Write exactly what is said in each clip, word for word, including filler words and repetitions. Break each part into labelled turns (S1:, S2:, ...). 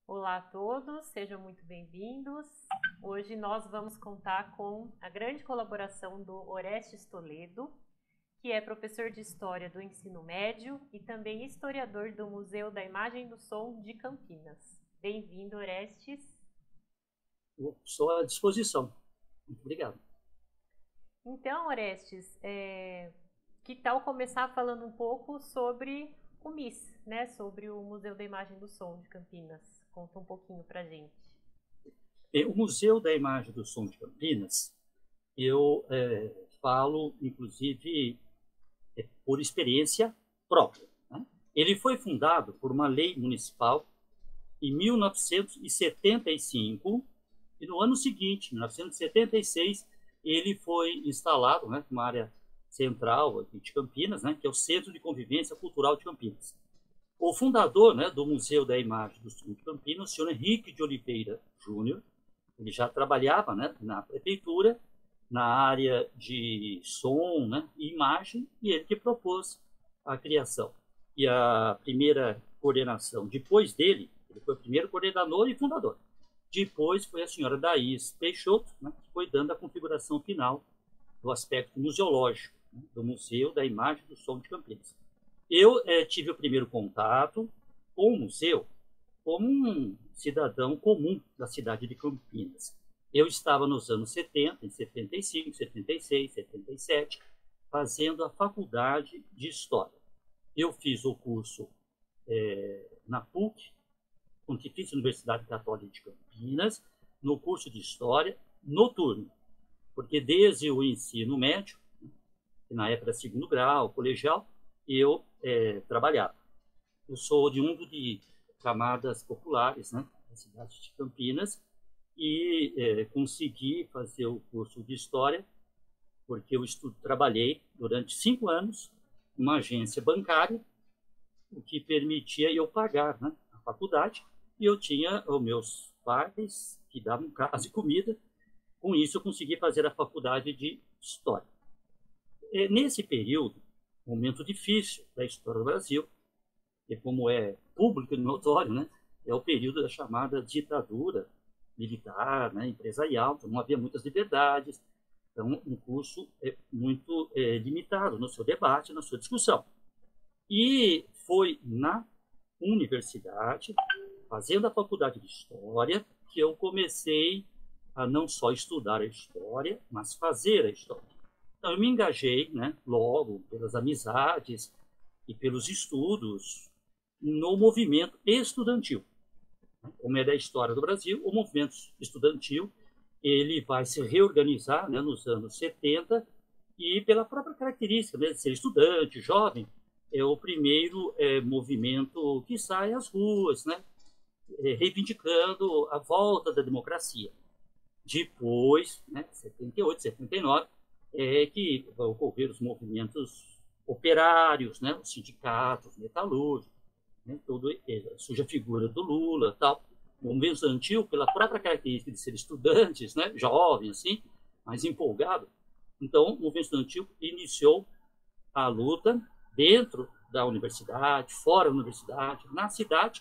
S1: Olá a todos, sejam muito bem-vindos. Hoje nós vamos contar com a grande colaboração do Orestes Toledo, que é professor de História do Ensino Médio e também historiador do Museu da Imagem e do Som de Campinas. Bem-vindo, Orestes.
S2: Estou à disposição. Muito obrigado.
S1: Então, Orestes, é... que tal começar falando um pouco sobre o M I S, né? Sobre o Museu da Imagem e do Som de Campinas. Conta um pouquinho para a gente.
S2: O Museu da Imagem e do Som de Campinas, eu é, falo, inclusive, é, por experiência própria. Né? Ele foi fundado por uma lei municipal em mil novecentos e setenta e cinco e no ano seguinte, mil novecentos e setenta e seis, ele foi instalado, né, numa área central aqui de Campinas, né, que é o Centro de Convivência Cultural de Campinas. O fundador, né, do Museu da Imagem do Som de Campinas, o senhor Henrique de Oliveira Júnior, ele já trabalhava, né, na prefeitura, na área de som, né, e imagem, e ele que propôs a criação. E a primeira coordenação, depois dele, ele foi o primeiro coordenador e fundador. Depois foi a senhora Daís Peixoto, né, que foi dando a configuração final do aspecto museológico, né, do Museu da Imagem do Som de Campinas. Eu é, tive o primeiro contato com o museu como um cidadão comum da cidade de Campinas. Eu estava nos anos setenta, em setenta e cinco, setenta e seis, setenta e sete, fazendo a faculdade de História. Eu fiz o curso é, na PUC, Pontifícia Universidade Católica de Campinas, no curso de História noturno, porque desde o ensino médio, que na época era segundo grau, colegial, eu é, trabalhava. Eu sou oriundo de camadas populares, né, da cidade de Campinas, e é, consegui fazer o curso de História, porque eu estudo, trabalhei durante cinco anos numa agência bancária, o que permitia eu pagar, né, a faculdade, e eu tinha os meus pais que davam casa e comida. Com isso, eu consegui fazer a faculdade de História. E, nesse período, momento difícil da história do Brasil, e como é público e notório, né, é o período da chamada ditadura militar, né, empresarial, então não havia muitas liberdades, então um curso é muito é, limitado no seu debate, na sua discussão. E foi na universidade, fazendo a faculdade de História, que eu comecei a não só estudar a história, mas fazer a história. Então, eu me engajei, né, logo, pelas amizades e pelos estudos, no movimento estudantil. Como é da história do Brasil, o movimento estudantil ele vai se reorganizar, né, nos anos setenta, e pela própria característica, né, de ser estudante, jovem, é o primeiro é, movimento que sai às ruas, né, é, reivindicando a volta da democracia. Depois, né, setenta e oito, setenta e nove, é que vão ocorrer os movimentos operários, né, os sindicatos, metalúrgicos, né, todo, surge a figura do Lula, tal. O movimento estudantil, pela própria característica de ser estudantes, né, jovens, assim, mais empolgado, então o movimento estudantil iniciou a luta dentro da universidade, fora da universidade, na cidade,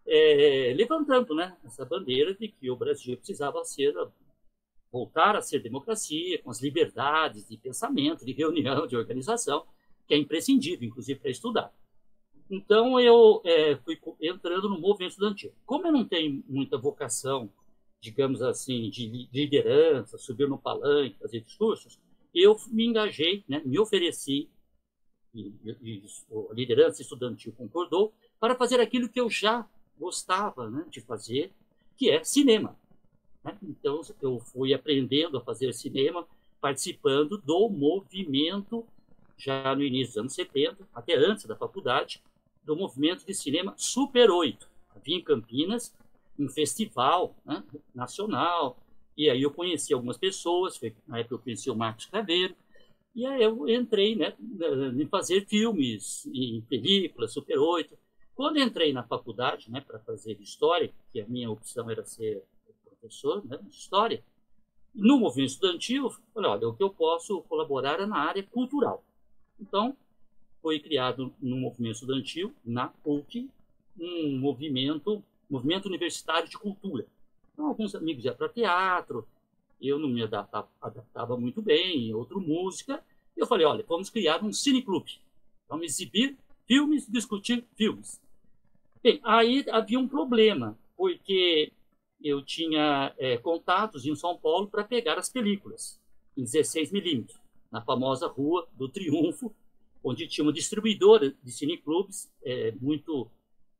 S2: é, levantando, né, essa bandeira de que o Brasil precisava ser voltar a ser democracia, com as liberdades de pensamento, de reunião, de organização, que é imprescindível, inclusive, para estudar. Então, eu é, fui entrando no movimento estudantil. Como eu não tenho muita vocação, digamos assim, de liderança, subir no palanque, fazer discursos, eu me engajei, né, me ofereci, e, e a liderança estudantil concordou, para fazer aquilo que eu já gostava, né, de fazer, que é cinema. Então, eu fui aprendendo a fazer cinema, participando do movimento, já no início dos anos setenta, até antes da faculdade, do movimento de cinema Super oito. Havia em Campinas um festival, né, nacional, e aí eu conheci algumas pessoas, foi, na época eu conheci o Marcos Caveiro, e aí eu entrei, né, em fazer filmes, em películas, Super oito. Quando entrei na faculdade, né, para fazer História, que a minha opção era ser professor, né, de História, no movimento estudantil, eu falei, olha, o que eu posso colaborar é na área cultural. Então, foi criado no movimento estudantil, na PUC, um movimento movimento universitário de cultura. Então, alguns amigos iam para teatro, eu não me adaptava, adaptava muito bem, outro música. Eu falei, olha, vamos criar um cineclube. Vamos exibir filmes, discutir filmes. Bem, aí havia um problema, porque eu tinha é, contatos em São Paulo para pegar as películas em dezesseis milímetros, na famosa Rua do Triunfo, onde tinha uma distribuidora de cineclubes, é, muito,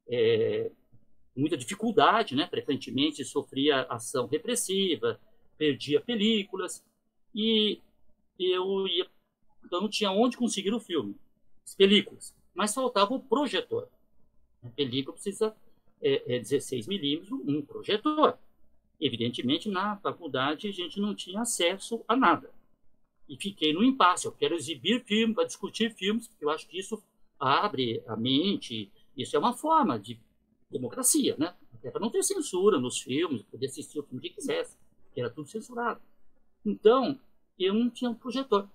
S2: é, muita dificuldade, né? Frequentemente sofria ação repressiva, perdia películas, e eu ia, então não tinha onde conseguir o filme, as películas, mas faltava o projetor. A película precisa é, é dezesseis milímetros, um projetor. Evidentemente, na faculdade, a gente não tinha acesso a nada. E fiquei no impasse. Eu quero exibir filme, para discutir filmes, porque eu acho que isso abre a mente. Isso é uma forma de democracia, né? Até para não ter censura nos filmes, poder assistir o filme que quisesse, que era tudo censurado. Então, eu não tinha um projetor.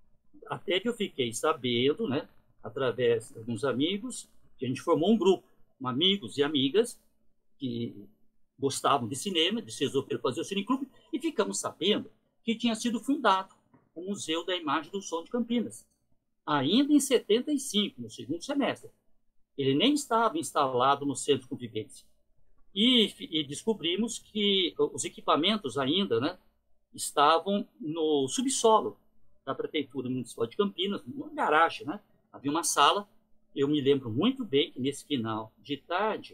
S2: Até que eu fiquei sabendo, né, através de alguns amigos, que a gente formou um grupo, um amigos e amigas que gostavam de cinema, de se resolver fazer o cineclube, e ficamos sabendo que tinha sido fundado o Museu da Imagem do Som de Campinas, ainda em setenta e cinco, no segundo semestre. Ele nem estava instalado no Centro de Convivência. E, e descobrimos que os equipamentos ainda, né, estavam no subsolo da Prefeitura Municipal de Campinas, numa garagem, né? Havia uma sala. Eu me lembro muito bem que nesse final de tarde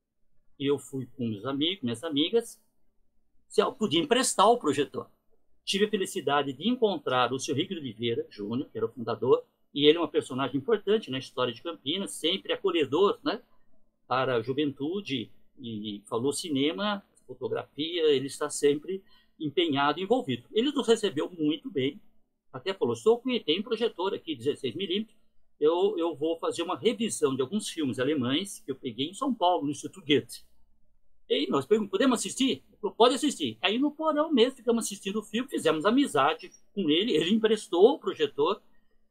S2: eu fui com meus amigos, minhas amigas, se eu podia emprestar o projetor. Tive a felicidade de encontrar o seu Rico de Oliveira Júnior, que era o fundador, e ele é uma personagem importante na história de Campinas, sempre acolhedor, né, para a juventude, e falou cinema, fotografia, ele está sempre empenhado e envolvido. Ele nos recebeu muito bem, até falou, sou que tem um projetor aqui, dezesseis milímetros, eu, eu vou fazer uma revisão de alguns filmes alemães que eu peguei em São Paulo, no Instituto Goethe. E nós perguntamos, podemos assistir? Ele falou, pode assistir. Aí no porão mesmo, ficamos assistindo o filme, fizemos amizade com ele, ele emprestou o projetor,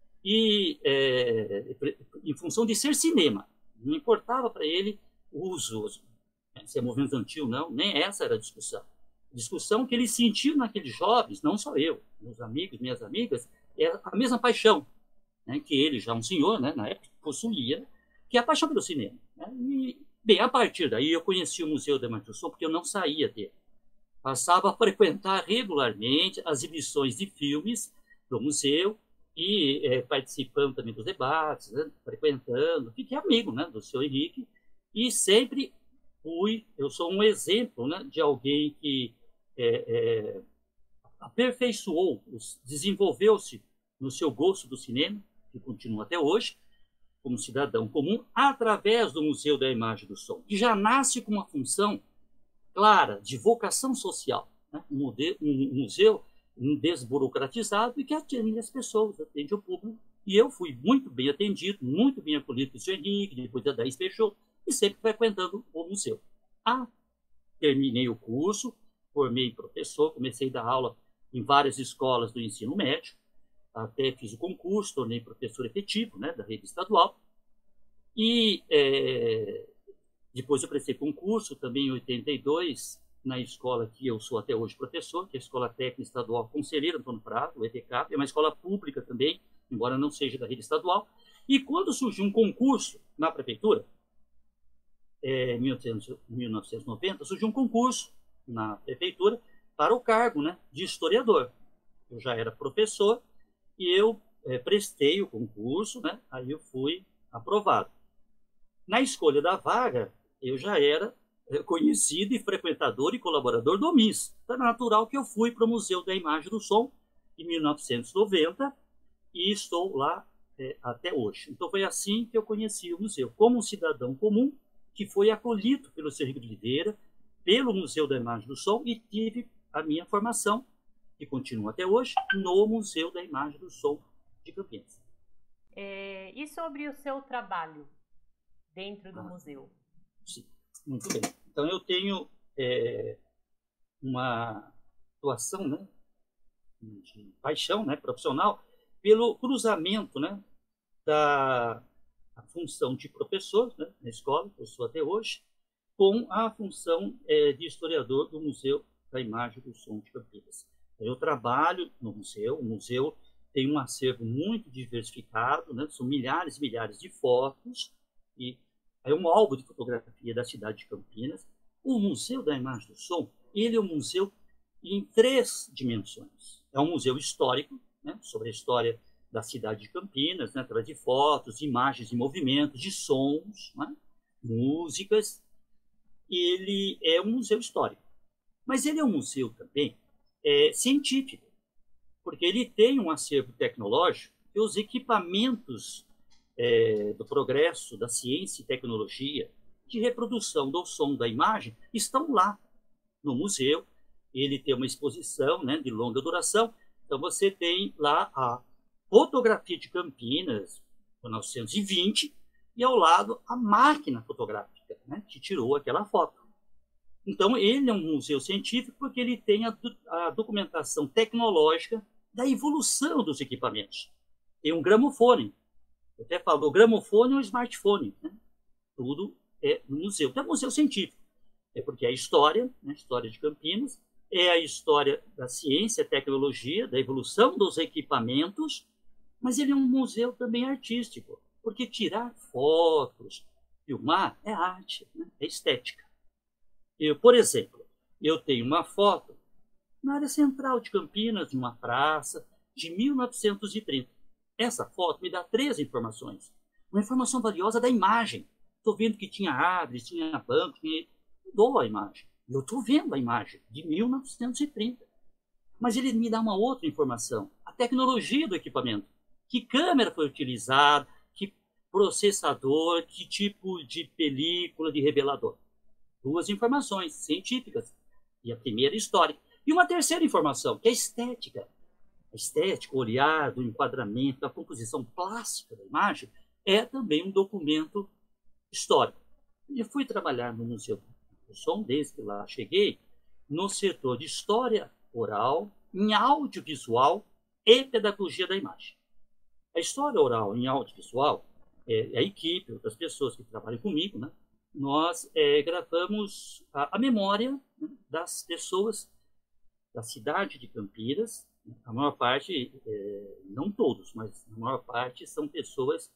S2: e é, em função de ser cinema, não importava para ele o uso, se é movimento antigo, não, nem essa era a discussão. A discussão que ele sentiu naqueles jovens, não só eu, meus amigos, minhas amigas, é a mesma paixão, né, que ele, já um senhor, né, na época, possuía, que é a paixão pelo cinema. Né? E, bem, a partir daí eu conheci o Museu da Imagem do Som, porque eu não saía dele. Passava a frequentar regularmente as exibições de filmes do museu e é, participando também dos debates, né, frequentando, fiquei amigo, né, do seu Henrique, e sempre fui, eu sou um exemplo, né, de alguém que é, é, aperfeiçoou, desenvolveu-se no seu gosto do cinema, que continua até hoje, como cidadão comum, através do Museu da Imagem do Som, que já nasce com uma função clara de vocação social, né? um, modelo, um museu desburocratizado e que atende as pessoas, atende o público. E eu fui muito bem atendido, muito bem acolhido pelo senhor Henrique, depois da Daís Peixoto, e sempre frequentando o museu. Ah, terminei o curso, formei professor, comecei a dar aula em várias escolas do ensino médio, até fiz o concurso, tornei professor efetivo, né, da rede estadual, e é, depois eu prestei concurso também em oitenta e dois, na escola que eu sou até hoje professor, que é a Escola Técnica Estadual Conselheiro Antônio Prado, o E T C A P, é uma escola pública também, embora não seja da rede estadual. E quando surgiu um concurso na prefeitura, é, em mil novecentos e noventa, surgiu um concurso na prefeitura para o cargo, né, de historiador. Eu já era professor e eu é, prestei o concurso, né, aí eu fui aprovado. Na escolha da vaga, eu já era conhecido e frequentador e colaborador do M I S. Então, é natural que eu fui para o Museu da Imagem do Som em mil novecentos e noventa e estou lá é, até hoje. Então, foi assim que eu conheci o museu, como um cidadão comum que foi acolhido pelo seu Henrique de Oliveira, pelo Museu da Imagem do Som, e tive a minha formação, que continua até hoje, no Museu da Imagem do Som de Campinas.
S1: É, e sobre o seu trabalho dentro do ah, museu?
S2: Sim, muito bem. Então, eu tenho é, uma atuação, né, de paixão, né, profissional pelo cruzamento, né, da a função de professor, né, na escola, que eu sou até hoje, com a função é, de historiador do Museu da Imagem do Som de Campinas. Eu trabalho no museu, o museu tem um acervo muito diversificado, né? São milhares e milhares de fotos, e é um álbum de fotografia da cidade de Campinas. O Museu da Imagem do Som, ele é um museu em três dimensões. É um museu histórico, né? Sobre a história da cidade de Campinas, né? Através de fotos, imagens de movimentos, de sons, né? Músicas. Ele é um museu histórico. Mas ele é um museu também é, científico, porque ele tem um acervo tecnológico e os equipamentos é, do progresso da ciência e tecnologia de reprodução do som da imagem estão lá no museu. Ele tem uma exposição, né, de longa duração. Então, você tem lá a fotografia de Campinas, mil novecentos e vinte, e ao lado a máquina fotográfica, né, que tirou aquela foto. Então, ele é um museu científico porque ele tem a, a documentação tecnológica da evolução dos equipamentos. Tem um gramofone. Eu até falo, o gramofone é um smartphone. Né? Tudo é no museu. Então, é um museu científico. É porque é a história, né, a história de Campinas, é a história da ciência, tecnologia, da evolução dos equipamentos, mas ele é um museu também artístico, porque tirar fotos, filmar, é arte, né? É estética. Eu, por exemplo, eu tenho uma foto na área central de Campinas, numa praça, de mil novecentos e trinta. Essa foto me dá três informações. Uma informação valiosa da imagem. Estou vendo que tinha árvores, tinha banco, tinha... Dou a imagem. Eu estou vendo a imagem de mil novecentos e trinta. Mas ele me dá uma outra informação. A tecnologia do equipamento. Que câmera foi utilizada, que processador, que tipo de película, de revelador. Duas informações científicas. E a primeira, histórica. E uma terceira informação, que é estética. A estética, o olhar, do enquadramento, da composição plástica da imagem, é também um documento histórico. Eu fui trabalhar no Museu do Som, desde que lá cheguei, no setor de história oral, em audiovisual e pedagogia da imagem. A história oral em audiovisual, é, a equipe, outras pessoas que trabalham comigo, né, nós é, gravamos a, a memória, né, das pessoas da cidade de Campinas. A maior parte, é, não todos, mas a maior parte são pessoas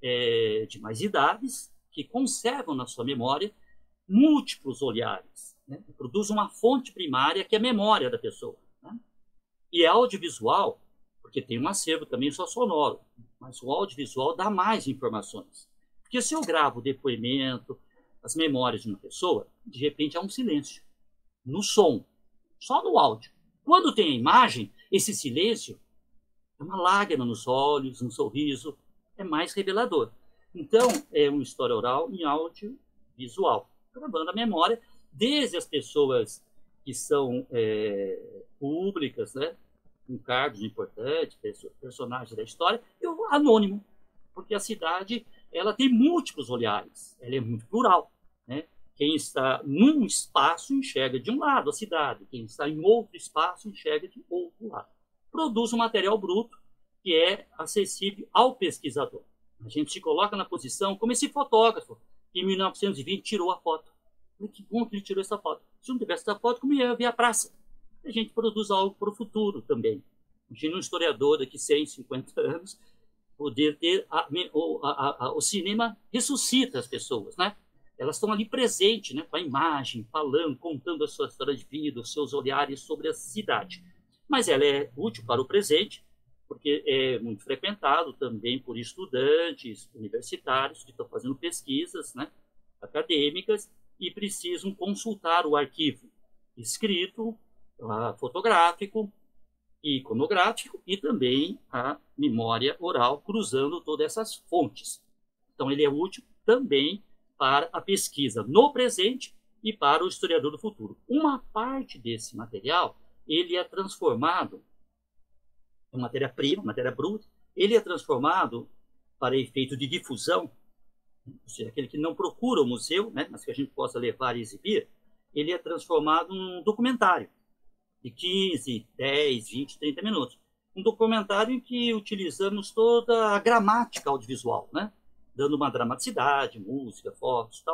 S2: é, de mais idades que conservam na sua memória múltiplos olhares, né? Produz uma fonte primária que é a memória da pessoa. Né? E é audiovisual, porque tem um acervo também só sonoro, mas o audiovisual dá mais informações. Porque se eu gravo o depoimento, as memórias de uma pessoa, de repente há um silêncio no som, só no áudio. Quando tem a imagem, esse silêncio é uma lágrima nos olhos, um sorriso, é mais revelador. Então, é uma história oral em audiovisual, gravando a memória, desde as pessoas que são é, públicas, né, com cargos importantes, personagens da história, e o anônimo, porque a cidade ela tem múltiplos olhares, ela é muito plural. Né? Quem está num espaço enxerga de um lado a cidade, quem está em outro espaço enxerga de outro lado. Produz um material bruto que é acessível ao pesquisador. A gente se coloca na posição como esse fotógrafo que em mil novecentos e vinte tirou a foto. Que bom que ele tirou essa foto. Se não tivesse essa foto, como ia ver a praça? A gente produz algo para o futuro também. Imagina um historiador daqui cem, cinquenta anos poder ter... A, a, a, a, o cinema ressuscita as pessoas, né? Elas estão ali presentes, né, com a imagem, falando, contando a sua história de vida, os seus olhares sobre a cidade. Mas ela é útil para o presente, porque é muito frequentado também por estudantes universitários que estão fazendo pesquisas, né, acadêmicas e precisam consultar o arquivo escrito, fotográfico, iconográfico e também a memória oral, cruzando todas essas fontes. Então, ele é útil também para a pesquisa no presente e para o historiador do futuro. Uma parte desse material, ele é transformado em matéria-prima, matéria bruta, ele é transformado para efeito de difusão, ou seja, aquele que não procura o museu, né, mas que a gente possa levar e exibir, ele é transformado num documentário de quinze, dez, vinte, trinta minutos. Um documentário em que utilizamos toda a gramática audiovisual, né? Dando uma dramaticidade, música, fotos e tal.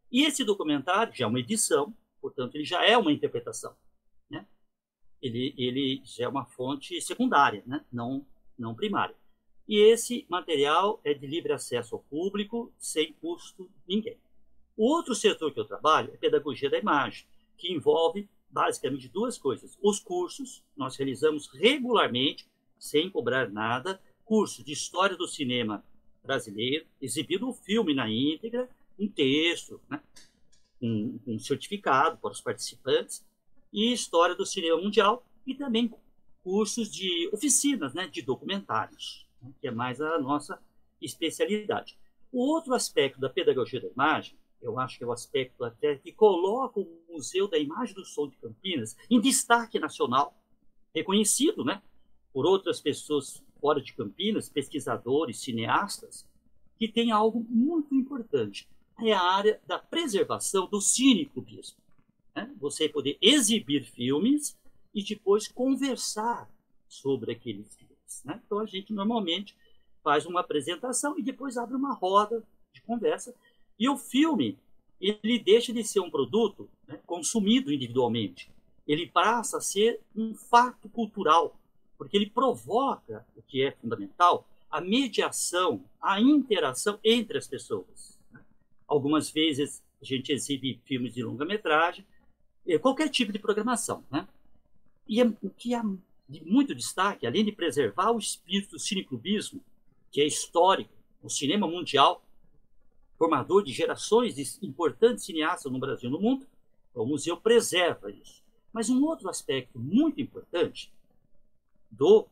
S2: E esse documentário já é uma edição, portanto, ele já é uma interpretação, né? Ele, ele já é uma fonte secundária, né? não, não primária. E esse material é de livre acesso ao público, sem custo de ninguém. O outro setor que eu trabalho é pedagogia da imagem, que envolve basicamente duas coisas. Os cursos, nós realizamos regularmente, sem cobrar nada, curso de história do cinema brasileiro, exibindo o filme na íntegra, um texto, né? um, um certificado para os participantes, e história do cinema mundial, e também cursos de oficinas, né? de documentários, né? que é mais a nossa especialidade. O outro aspecto da pedagogia da imagem, eu acho que é o aspecto até que coloca o Museu da Imagem do Som de Campinas em destaque nacional, reconhecido, né, por outras pessoas fora de Campinas, pesquisadores, cineastas, que tem algo muito importante. É a área da preservação do cineclubismo. Né? Você poder exibir filmes e depois conversar sobre aqueles filmes. Né? Então, a gente normalmente faz uma apresentação e depois abre uma roda de conversa. E o filme, ele deixa de ser um produto, né, consumido individualmente. Ele passa a ser um fato cultural, porque ele provoca, o que é fundamental, a mediação, a interação entre as pessoas. Algumas vezes a gente exibe filmes de longa-metragem, qualquer tipo de programação. Né? E é, o que há de muito destaque, além de preservar o espírito do cineclubismo, que é histórico, o cinema mundial, formador de gerações de importantes cineastas no Brasil e no mundo, o museu preserva isso. Mas um outro aspecto muito importante do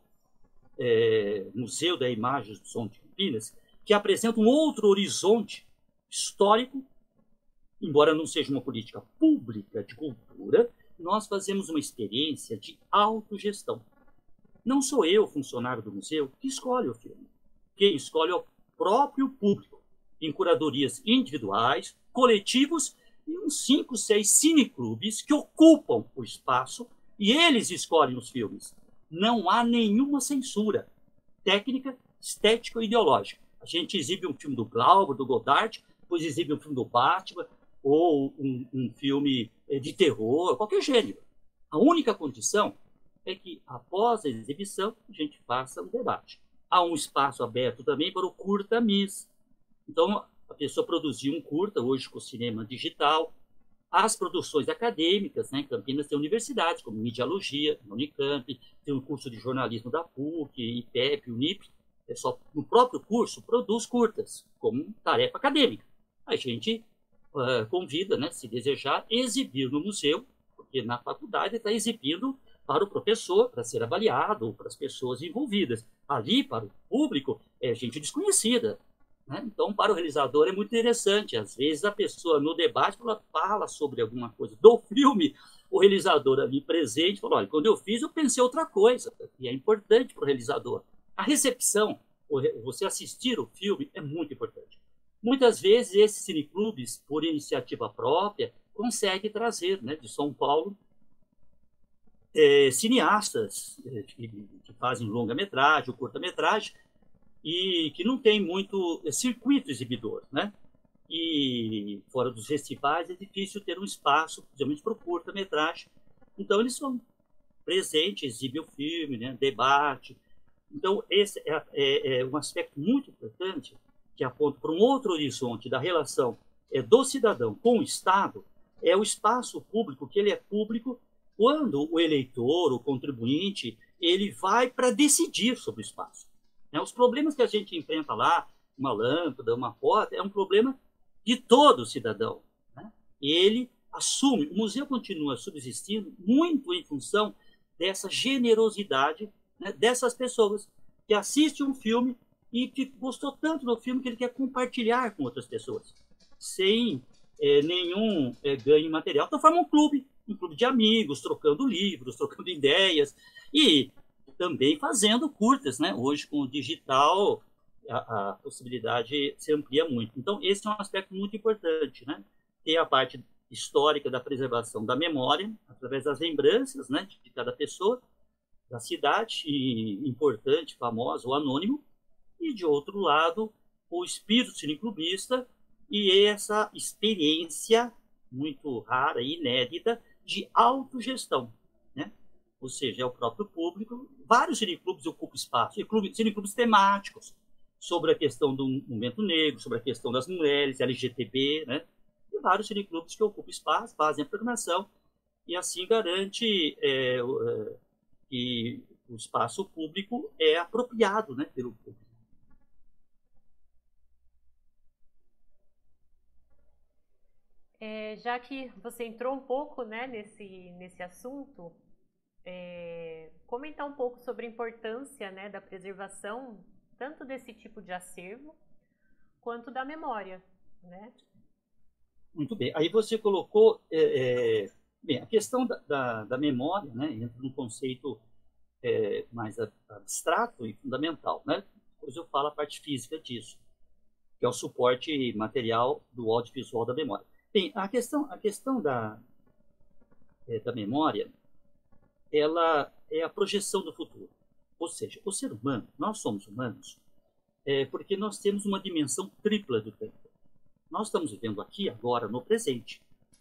S2: é, Museu da Imagem do Som de Campinas, que apresenta um outro horizonte histórico, embora não seja uma política pública de cultura, nós fazemos uma experiência de autogestão. Não sou eu, funcionário do museu, que escolhe o filme. Quem escolhe é o próprio público, em curadorias individuais, coletivos e uns cinco, seis cineclubes que ocupam o espaço e eles escolhem os filmes. Não há nenhuma censura técnica, estética ou ideológica. A gente exibe um filme do Glauber, do Godard, depois exibe um filme do Batman ou um, um filme de terror, qualquer gênero. A única condição é que, após a exibição, a gente faça um debate. Há um espaço aberto também para o curta-miss. Então, a pessoa produziu um curta, hoje com o cinema digital. As produções acadêmicas, né? Em Campinas tem universidades, como Medialogia, na Unicamp, tem um curso de jornalismo da P U C, I P E P, Unip. É só, no próprio curso, produz curtas, como tarefa acadêmica. A gente uh, convida, né, se desejar, exibir no museu, porque na faculdade está exibindo para o professor, para ser avaliado, para as pessoas envolvidas. Ali, para o público, é gente desconhecida. Né? Então, para o realizador é muito interessante. Às vezes a pessoa no debate ela fala sobre alguma coisa do filme, o realizador ali presente fala, olha, quando eu fiz eu pensei outra coisa, e é importante para o realizador. A recepção, você assistir o filme é muito importante. Muitas vezes esses cineclubes, por iniciativa própria, conseguem trazer, né, de São Paulo é, cineastas é, que, que fazem longa-metragem ou curta-metragem, e que não tem muito circuito exibidor, né? E fora dos festivais é difícil ter um espaço, principalmente para o curta-metragem. Então, eles são presentes, exibem o filme, né? Debate. Então, esse é, é, é um aspecto muito importante que aponta para um outro horizonte da relação é, do cidadão com o Estado, é o espaço público, que ele é público quando o eleitor, o contribuinte, ele vai para decidir sobre o espaço. Os problemas que a gente enfrenta lá, uma lâmpada, uma porta, é um problema de todo cidadão. Né? Ele assume, o museu continua subsistindo muito em função dessa generosidade, né, dessas pessoas que assistem um filme e que gostou tanto do filme que ele quer compartilhar com outras pessoas, sem é, nenhum é, ganho material. Então forma um clube, um clube de amigos, trocando livros, trocando ideias e também fazendo curtas, né? Hoje, com o digital, a, a possibilidade se amplia muito. Então, esse é um aspecto muito importante, né? Tem a parte histórica da preservação da memória, através das lembranças, né, de cada pessoa, da cidade, e importante, famosa ou anônimo, e, de outro lado, o espírito cineclubista e essa experiência muito rara e inédita de autogestão, né? Ou seja, é o próprio público. Vários cineclubes ocupam espaço, cineclubes temáticos, sobre a questão do movimento negro, sobre a questão das mulheres, L G B T, né? E vários cineclubes que ocupam espaço, fazem a programação, e assim garante é, é, que o espaço público é apropriado, né, pelo público.
S1: É, já que você entrou um pouco, né, nesse, nesse assunto, é, comentar um pouco sobre a importância, né, da preservação tanto desse tipo de acervo quanto da memória, né?
S2: Muito bem. Aí você colocou... É, é, bem, a questão da, da, da memória, né, entra num conceito é, mais abstrato e fundamental, né? Depois eu falo a parte física disso, que é o suporte material do audiovisual da memória. Bem, a questão, a questão da, é, da memória, ela é a projeção do futuro. Ou seja, o ser humano, nós somos humanos, é, porque nós temos uma dimensão tripla do tempo. Nós estamos vivendo aqui, agora, no presente.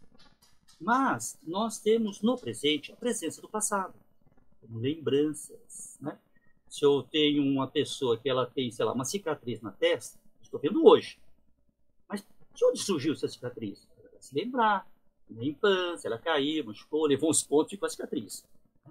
S2: Mas nós temos no presente a presença do passado, como lembranças, né? Se eu tenho uma pessoa que ela tem, sei lá, uma cicatriz na testa, estou vendo hoje. Mas de onde surgiu essa cicatriz? Ela vai se lembrar. Na infância, ela caiu, machucou, levou uns pontos e ficou a cicatriz.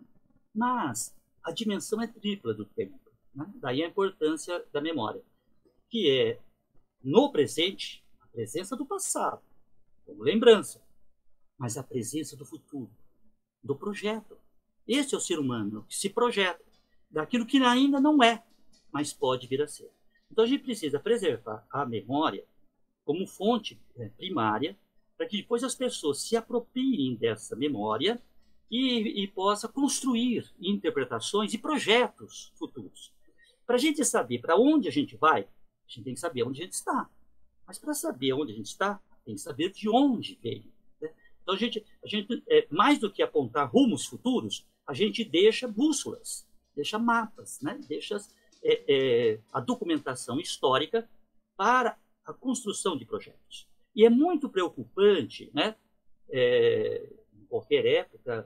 S2: Mas a dimensão é tripla do tempo, né? Daí a importância da memória, que é, no presente, a presença do passado, como lembrança, mas a presença do futuro, do projeto. Esse é o ser humano, que se projeta daquilo que ainda não é, mas pode vir a ser. Então a gente precisa preservar a memória como fonte primária, para que depois as pessoas se apropriem dessa memória e, e possa construir interpretações e projetos futuros. Para a gente saber para onde a gente vai, a gente tem que saber onde a gente está. Mas para saber onde a gente está, tem que saber de onde veio. Né? Então a gente, a gente é, mais do que apontar rumos futuros, a gente deixa bússolas, deixa mapas, né? Deixa é, é, a documentação histórica para a construção de projetos. E é muito preocupante, né, é, em qualquer época,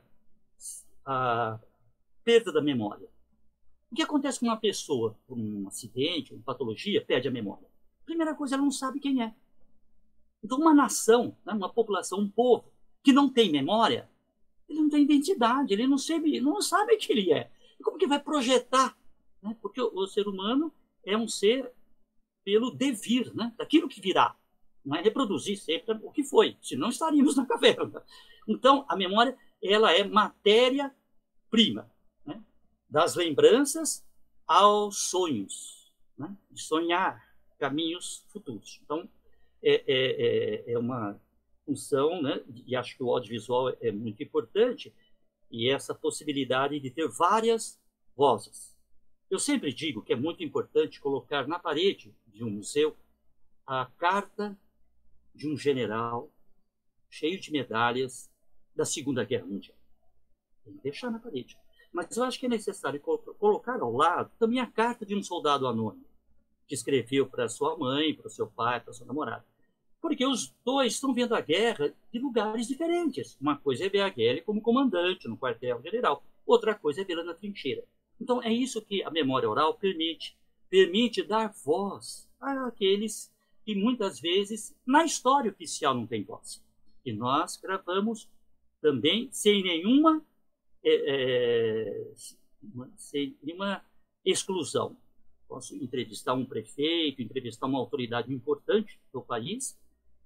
S2: a perda da memória. O que acontece com uma pessoa, por um acidente, uma patologia, perde a memória? Primeira coisa, ela não sabe quem é. Então, uma nação, né, uma população, um povo, que não tem memória, ele não tem identidade, ele não sabe, não sabe quem ele é. E como que vai projetar? Né? Porque o, o ser humano é um ser pelo devir, né, daquilo que virá. Não é reproduzir sempre o que foi, senão estaríamos na caverna. Então, a memória, ela é matéria-prima, né, das lembranças aos sonhos, né, de sonhar caminhos futuros. Então, é, é, é uma função, né, e acho que o audiovisual é muito importante, e essa possibilidade de ter várias vozes. Eu sempre digo que é muito importante colocar na parede de um museu a carta de um general cheio de medalhas da Segunda Guerra Mundial. Tem que deixar na parede. Mas eu acho que é necessário colocar ao lado também a carta de um soldado anônimo, que escreveu para sua mãe, para seu pai, para sua namorada. Porque os dois estão vendo a guerra de lugares diferentes. Uma coisa é ver a guerra como comandante no quartel-general, outra coisa é vê-la na trincheira. Então é isso que a memória oral permite. Permite dar voz àqueles que muitas vezes na história oficial não tem voz. E nós gravamos também sem nenhuma, é, é, sem nenhuma exclusão. Posso entrevistar um prefeito, entrevistar uma autoridade importante do país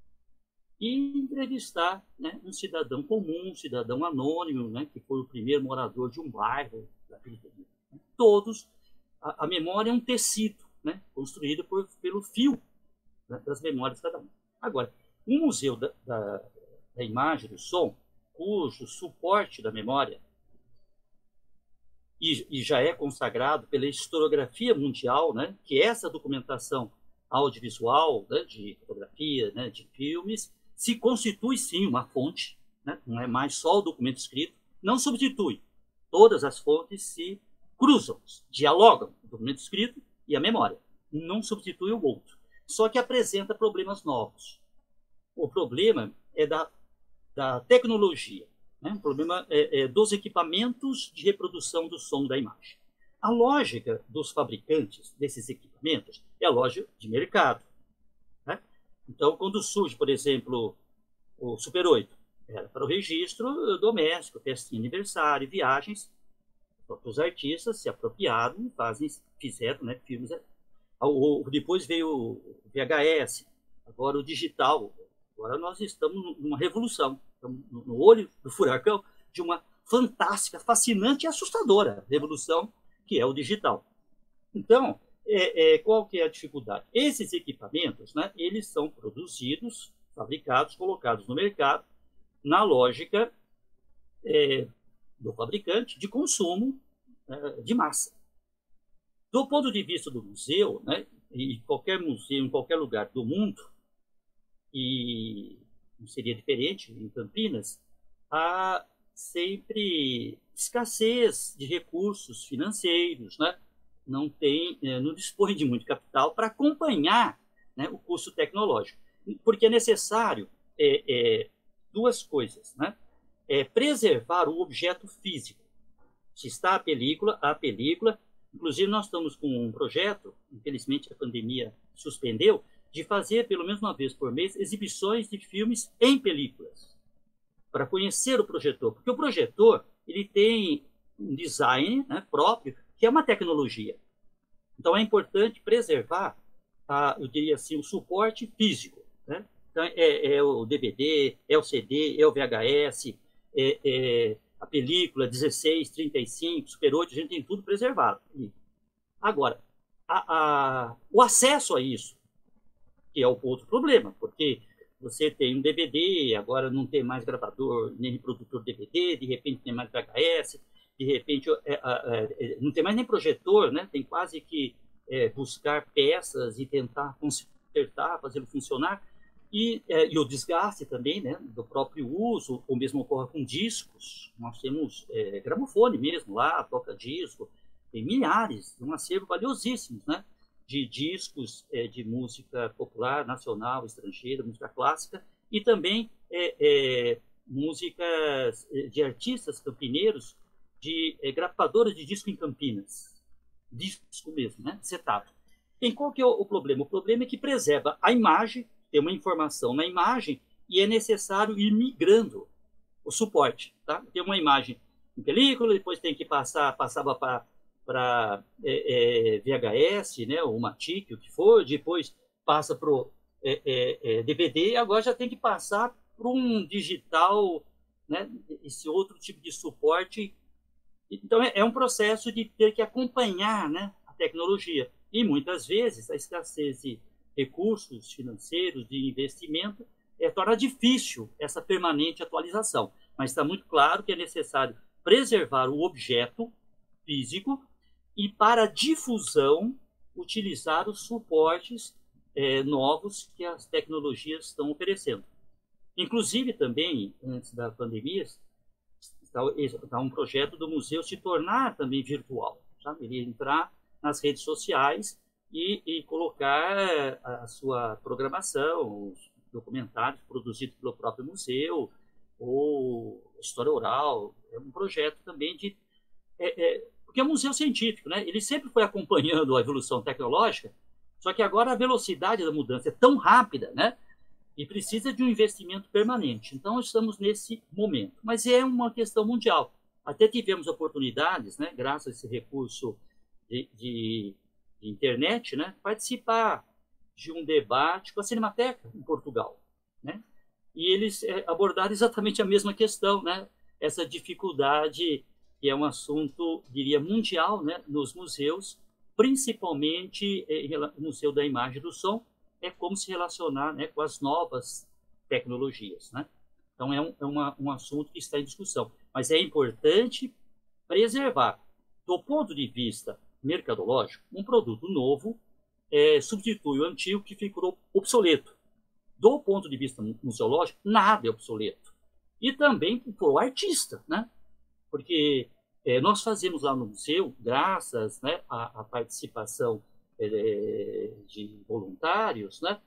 S2: e entrevistar, né, um cidadão comum, um cidadão anônimo, né, que foi o primeiro morador de um bairro da periferia. Todos, a, a memória é um tecido, né, construído por, pelo fio das memórias de cada um. Agora, um museu da, da, da imagem, do som, cujo suporte da memória e, e já é consagrado pela historiografia mundial, né, que é essa documentação audiovisual, né, de fotografia, né, de filmes, se constitui sim uma fonte, né, não é mais só o documento escrito, não substitui. Todas as fontes se cruzam, dialogam, o documento escrito e a memória. Não substitui o outro. Só que apresenta problemas novos. o problema é da, da tecnologia, né? O problema é, é dos equipamentos de reprodução do som da imagem. A lógica dos fabricantes desses equipamentos é a lógica de mercado, né? Então, quando surge, por exemplo, o Super oito, era para o registro doméstico, festinha, aniversário, viagens, os artistas se apropriaram e fazem, fizeram, né, filmes. Depois veio o V H S, agora o digital. Agora nós estamos numa revolução, estamos no olho do furacão de uma fantástica, fascinante e assustadora revolução que é o digital. Então, é, é, qual que é a dificuldade? Esses equipamentos, né, eles são produzidos, fabricados, colocados no mercado, na lógica é, do fabricante de consumo é, de massa. Do ponto de vista do museu, né, e qualquer museu em qualquer lugar do mundo, e não seria diferente em Campinas, há sempre escassez de recursos financeiros, né? Não tem, não dispõe de muito capital para acompanhar, né, o custo tecnológico, porque é necessário é, é, duas coisas, né? É preservar o objeto físico. Se está a película, a película. Inclusive, nós estamos com um projeto, infelizmente a pandemia suspendeu, de fazer, pelo menos uma vez por mês, exibições de filmes em películas, para conhecer o projetor. Porque o projetor ele tem um design, né, próprio, que é uma tecnologia. Então, é importante preservar, a, eu diria assim, o suporte físico, né? Então, é, é o D V D, é o C D, é o V H S, é, é a película dezesseis, trinta e cinco, Super oito, a gente tem tudo preservado. Agora, a, a, o acesso a isso, que é o outro problema, porque você tem um D V D, agora não tem mais gravador, nem reprodutor D V D, de repente tem mais V H S, de repente é, é, é, não tem mais nem projetor, né? Tem quase que é, buscar peças e tentar consertar, fazê-lo funcionar. E, é, e o desgaste também, né, do próprio uso, ou mesmo ocorre com discos. Nós temos é, gramofone mesmo lá, toca-disco, tem milhares, um acervo valiosíssimo, né, de discos é, de música popular, nacional, estrangeira, música clássica, e também é, é, músicas de artistas campineiros, de é, gravadoras de disco em Campinas. Disco mesmo, né, acetato. E qual que é o problema? O problema é que preserva a imagem, tem uma informação na imagem e é necessário ir migrando o suporte, tá? Tem uma imagem em película, depois tem que passar, passava para para é, é, V H S, né, ou Matic, o que for, depois passa para o é, é, é, D V D, e agora já tem que passar para um digital, né, esse outro tipo de suporte. Então é, é um processo de ter que acompanhar, né, a tecnologia. E muitas vezes a escassez de recursos financeiros, de investimento, é, torna difícil essa permanente atualização. Mas está muito claro que é necessário preservar o objeto físico e, para difusão, utilizar os suportes é, novos que as tecnologias estão oferecendo. Inclusive, também, antes da pandemia, está, está um projeto do museu se tornar também virtual, sabe? Ele entrar nas redes sociais E, e colocar a sua programação, os documentários produzidos pelo próprio museu, ou história oral. É um projeto também de... É, é, porque é um museu científico, né? Ele sempre foi acompanhando a evolução tecnológica, só que agora a velocidade da mudança é tão rápida, né? E precisa de um investimento permanente. Então, estamos nesse momento. Mas é uma questão mundial. Até tivemos oportunidades, né, graças a esse recurso de... de internet, né, participar de um debate com a Cinemateca em Portugal, né? E eles é, abordaram exatamente a mesma questão, né? Essa dificuldade, que é um assunto, diria, mundial, né, nos museus, principalmente é, o Museu da Imagem e do Som, é como se relacionar, né, com as novas tecnologias, né? Então é, um, é uma, um assunto que está em discussão, mas é importante preservar, do ponto de vista mercadológico, um produto novo é, substitui o antigo que ficou obsoleto. Do ponto de vista museológico, nada é obsoleto. E também para o artista, né? Porque é, nós fazemos lá no museu, graças, né, à, à participação é, de voluntários, né,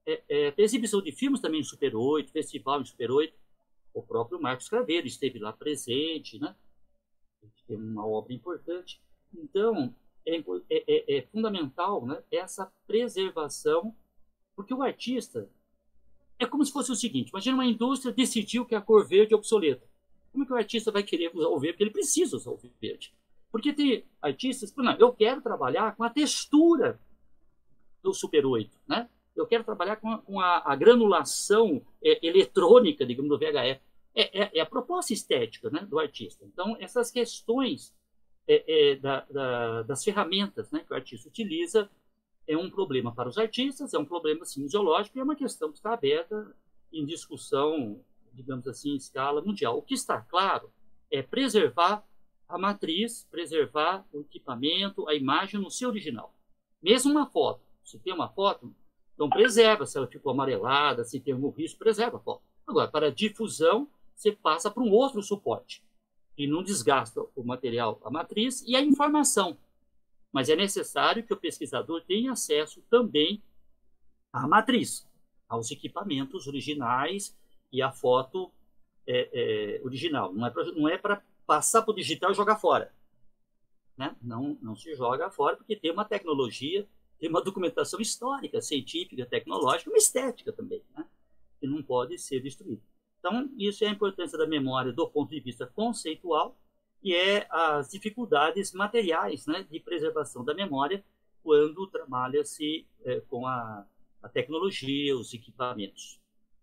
S2: é, é, tem exibição de filmes também em Super oito, festival em Super oito. O próprio Marcos Craveiro esteve lá presente, né? Tem uma obra importante. Então, é, é, é fundamental, né, essa preservação, porque o artista é como se fosse o seguinte: imagina uma indústria decidiu que a cor verde é obsoleta. Como é que o artista vai querer usar o verde? Porque ele precisa usar o verde. Porque tem artistas que, não, eu quero trabalhar com a textura do Super oito, né? Eu quero trabalhar com a, com a, a granulação é, eletrônica, digamos, do V H S. É, é, é a proposta estética, né, do artista. Então, essas questões é, é, da, da, das ferramentas, né, que o artista utiliza é um problema para os artistas, é um problema assim, museológico, e é uma questão que está aberta em discussão, digamos assim, em escala mundial. O que está claro é preservar a matriz, preservar o equipamento, a imagem no seu original. Mesmo uma foto, se tem uma foto, então preserva, se ela ficou amarelada, se tem algum risco, preserva a foto. Agora, para difusão, você passa para um outro suporte, que não desgasta o material, a matriz e a informação. Mas é necessário que o pesquisador tenha acesso também à matriz, aos equipamentos originais e à foto é, é, original. Não é para não é para passar para o digital e jogar fora. Né? Não, não se joga fora, porque tem uma tecnologia, tem uma documentação histórica, científica, tecnológica, uma estética também, né? Que não pode ser destruída. Então, isso é a importância da memória do ponto de vista conceitual e é as dificuldades materiais, né, de preservação da memória quando trabalha-se é, com a, a tecnologia, os equipamentos.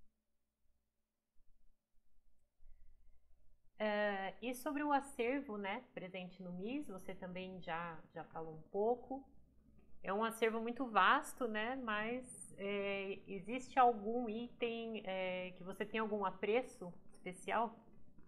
S1: Uh, e sobre o acervo, né, presente no M I S, você também já, já falou um pouco. É um acervo muito vasto, né, mas é, existe algum item é, que você tem algum apreço especial?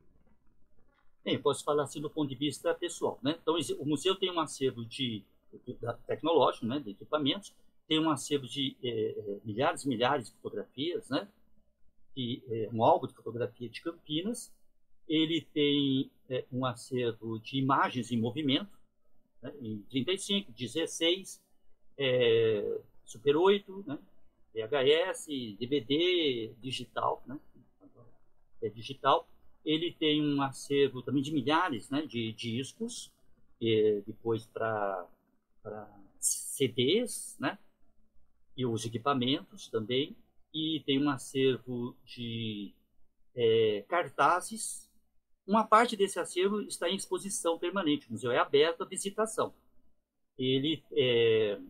S2: Bem, eu posso falar assim do ponto de vista pessoal, né? Então, o museu tem um acervo de, de, de tecnológico, né, de equipamentos, tem um acervo de é, milhares e milhares de fotografias, né, e, é, um álbum de fotografia de Campinas. Ele tem é, um acervo de imagens em movimento, né, em trinta e cinco, dezesseis, é, Super oito, né, V H S, D V D, digital, né, é digital. Ele tem um acervo também de milhares, né, de discos, é, depois para C Ds, né, e os equipamentos também. E tem um acervo de é, cartazes. Uma parte desse acervo está em exposição permanente. O museu é aberto à visitação. Ele, é,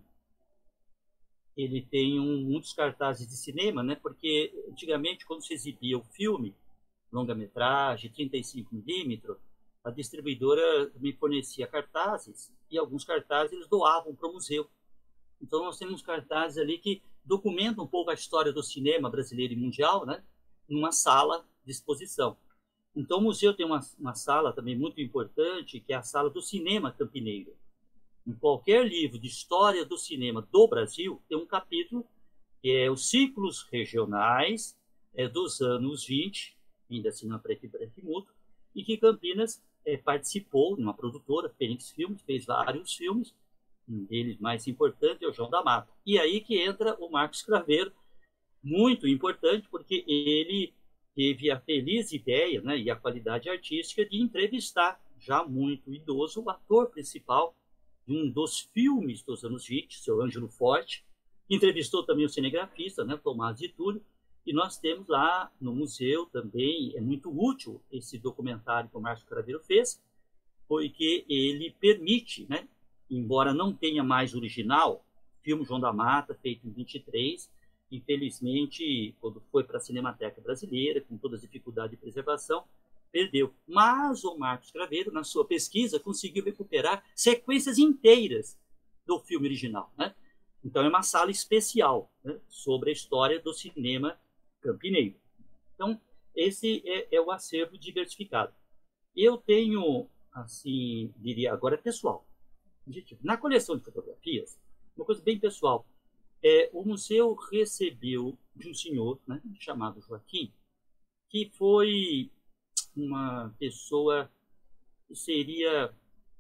S2: ele tem um, muitos cartazes de cinema, né? Porque antigamente, quando se exibia o filme, longa-metragem, trinta e cinco milímetros, a distribuidora me fornecia cartazes e alguns cartazes eles doavam para o museu. Então, nós temos cartazes ali que documentam um pouco a história do cinema brasileiro e mundial, né? Numa sala de exposição. Então, o museu tem uma, uma sala também muito importante, que é a sala do cinema campineiro. Em qualquer livro de história do cinema do Brasil, tem um capítulo que é os ciclos regionais é, dos anos vinte, ainda assim na preto e branco e mudo, e que Campinas é, participou numa produtora, Fênix Filmes, fez vários filmes, um deles mais importante é o João da Mata. E aí que entra o Marcos Craveiro, muito importante, porque ele teve a feliz ideia, né, e a qualidade artística de entrevistar, já muito idoso, o ator principal de um dos filmes dos anos vinte, seu Ângelo Forte. Entrevistou também o cinegrafista, né, Tomás de Túlio, e nós temos lá no museu também, é muito útil esse documentário que o Marcos Craveiro fez, porque ele permite, né, embora não tenha mais original, filme João da Mata, feito em vinte e três, infelizmente, quando foi para a Cinemateca Brasileira, com todas as dificuldades de preservação, perdeu. Mas o Marcos Craveiro, na sua pesquisa, conseguiu recuperar sequências inteiras do filme original, né? Então, é uma sala especial, né, sobre a história do cinema campineiro. Então, esse é, é o acervo diversificado. Eu tenho, assim, diria agora, pessoal. Na coleção de fotografias, uma coisa bem pessoal. É, o museu recebeu de um senhor, né, chamado Joaquim, que foi uma pessoa que seria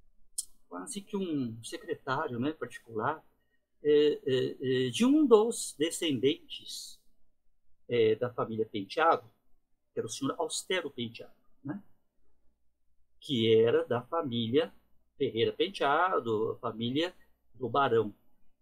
S2: quase que um secretário, né, particular, é, é, de um dos descendentes é, da família Penteado, que era o senhor Austero Penteado, né? Que era da família Ferreira Penteado, a família do Barão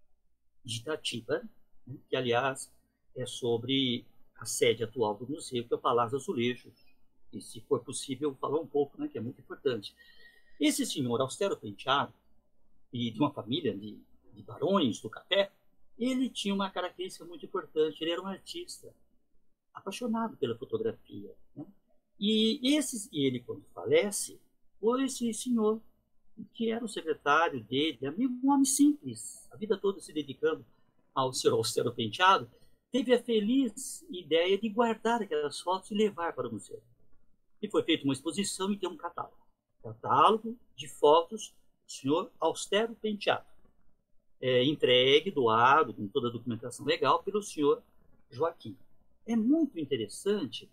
S2: de Itatiba, né? Que, aliás, é sobre a sede atual do museu, que é o Palácio Azulejos. E, se for possível, falar um pouco, né, que é muito importante. Esse senhor Austero Penteado, e de uma família de, de barões do café, ele tinha uma característica muito importante, ele era um artista, apaixonado pela fotografia, né? E esse, ele, quando falece, foi esse senhor, que era o secretário dele, um homem simples, a vida toda se dedicando ao seu Austero Penteado, teve a feliz ideia de guardar aquelas fotos e levar para o museu. E foi feita uma exposição e tem um catálogo. Catálogo de fotos do senhor Austero Penteado. É, entregue, doado, com toda a documentação legal, pelo senhor Joaquim. É muito interessante,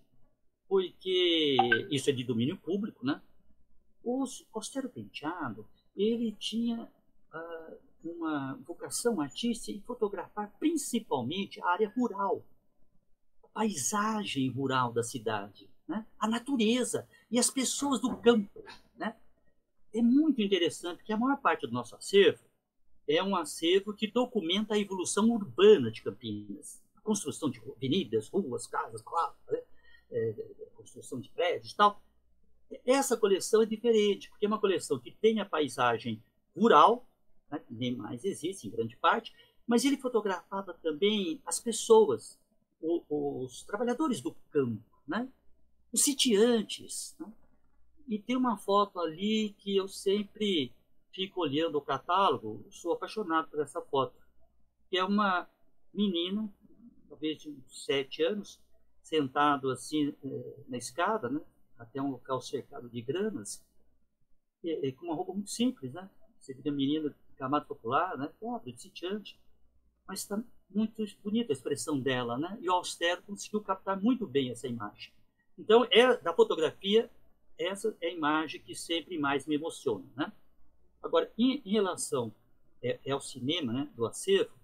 S2: porque isso é de domínio público, né? O Austero Penteado, ele tinha uh, uma vocação artística em fotografar principalmente a área rural, a paisagem rural da cidade, né? A natureza e as pessoas do campo, né? É muito interessante, porque a maior parte do nosso acervo é um acervo que documenta a evolução urbana de Campinas. A construção de avenidas, ruas, casas, palavras, né? é, construção de prédios e tal. Essa coleção é diferente, porque é uma coleção que tem a paisagem rural, né, que nem mais existe em grande parte, mas ele fotografava também as pessoas, os, os trabalhadores do campo, né, os sitiantes. Né? E tem uma foto ali que eu sempre fico olhando o catálogo, sou apaixonado por essa foto, que é uma menina, talvez de uns sete anos, sentado assim na escada, né? Até um local cercado de gramas, e, e, com uma roupa muito simples, né? Você vê a menina de camada popular, né? Pobre, de sitiante, mas está muito bonita a expressão dela, né? E o Austero conseguiu captar muito bem essa imagem. Então, é, da fotografia, essa é a imagem que sempre mais me emociona, né? Agora, em, em relação é, é ao cinema, né, do acervo,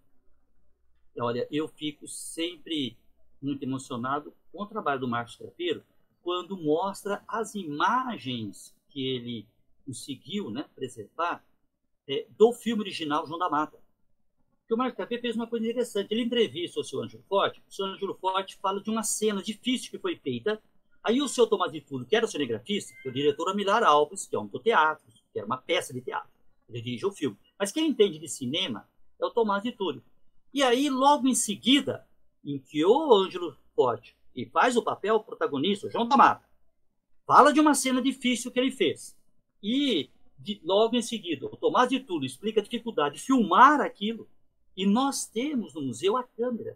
S2: olha, eu fico sempre muito emocionado com o trabalho do Marcos Trapeiro, quando mostra as imagens que ele conseguiu, né, preservar é, do filme original João da Mata. Porque o Marcos Trapeiro fez uma coisa interessante. Ele entrevista o seu Ângelo Forte, o seu Ângelo Forte fala de uma cena difícil que foi feita. Aí o seu Tomás de Tudo, que era o cinegrafista, o diretor Amilar Alves, que é um do teatro, que era uma peça de teatro, ele dirige o filme. Mas quem entende de cinema é o Tomás de Tudo. E aí, logo em seguida, em que o Ângelo Forte e faz o papel o protagonista, o João da Mata, fala de uma cena difícil que ele fez. E, de, logo em seguida, o Tomás de Tudo explica a dificuldade de filmar aquilo. E nós temos no museu a câmera.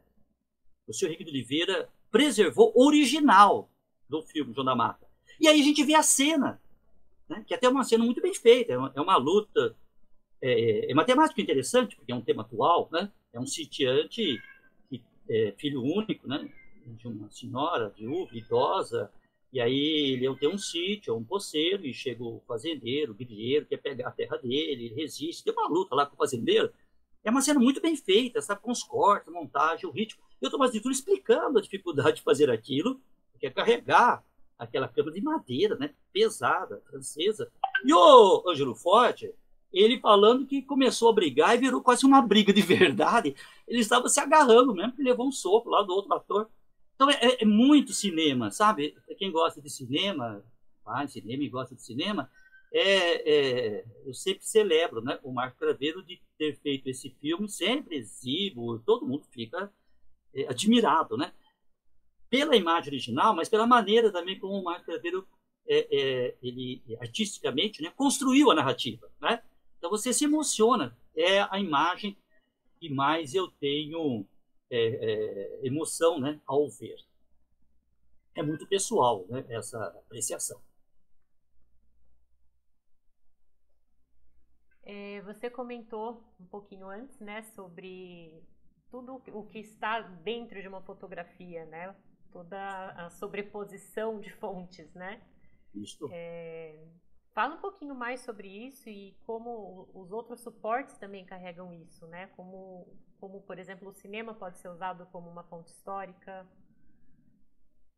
S2: O senhor Henrique de Oliveira preservou o original do filme João da Mata. E aí a gente vê a cena, né, que até é uma cena muito bem feita, é uma, é uma luta, é, é matemática interessante, porque é um tema atual, né? É um sitiante, que, é, filho único, né, de uma senhora viúva, idosa, e aí ele tem um sítio, é um poceiro, e chega o fazendeiro, o grileiro, quer pegar a terra dele, ele resiste, tem uma luta lá com o fazendeiro. É uma cena muito bem feita, sabe, com os cortes, a montagem, o ritmo. E o Tomás de Tudo explicando a dificuldade de fazer aquilo, que é carregar aquela cama de madeira, né, pesada, francesa. E o Ângelo Forte, ele falando que começou a brigar e virou quase uma briga de verdade. Ele estava se agarrando mesmo, que levou um soco lá do outro ator. Então é, é muito cinema, sabe? Quem gosta de cinema, faz cinema e gosta de cinema, é, é, eu sempre celebro, né, o Marcos Trapeiro de ter feito esse filme, sempre exibo, todo mundo fica é, admirado, né? Pela imagem original, mas pela maneira também como o Marcos Trapeiro, é, é, ele artisticamente, né, construiu a narrativa, né? Então você se emociona, é a imagem que mais eu tenho é, é, emoção, né, ao ver. É muito pessoal, né, essa apreciação.
S1: É, você comentou um pouquinho antes, né, sobre tudo o que está dentro de uma fotografia, né? Toda a sobreposição de fontes, né?
S2: Isso.
S1: É, fala um pouquinho mais sobre isso e como os outros suportes também carregam isso, né? Como, como, por exemplo, o cinema pode ser usado como uma fonte histórica.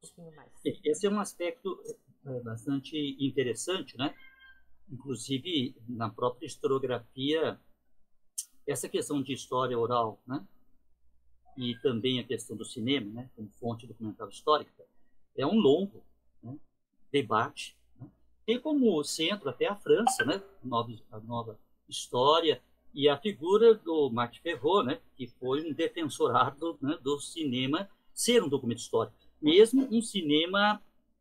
S1: pouquinho mais.
S2: Esse é um aspecto bastante interessante, né? Inclusive, na própria historiografia, essa questão de história oral, né? E também a questão do cinema, né? Como fonte documental histórica, é um longo, né, debate, né? Tem como centro até a França, né? A nova história, e a figura do Marc Ferraud, né? Que foi um defensor árduo, né, do cinema ser um documento histórico, mesmo um cinema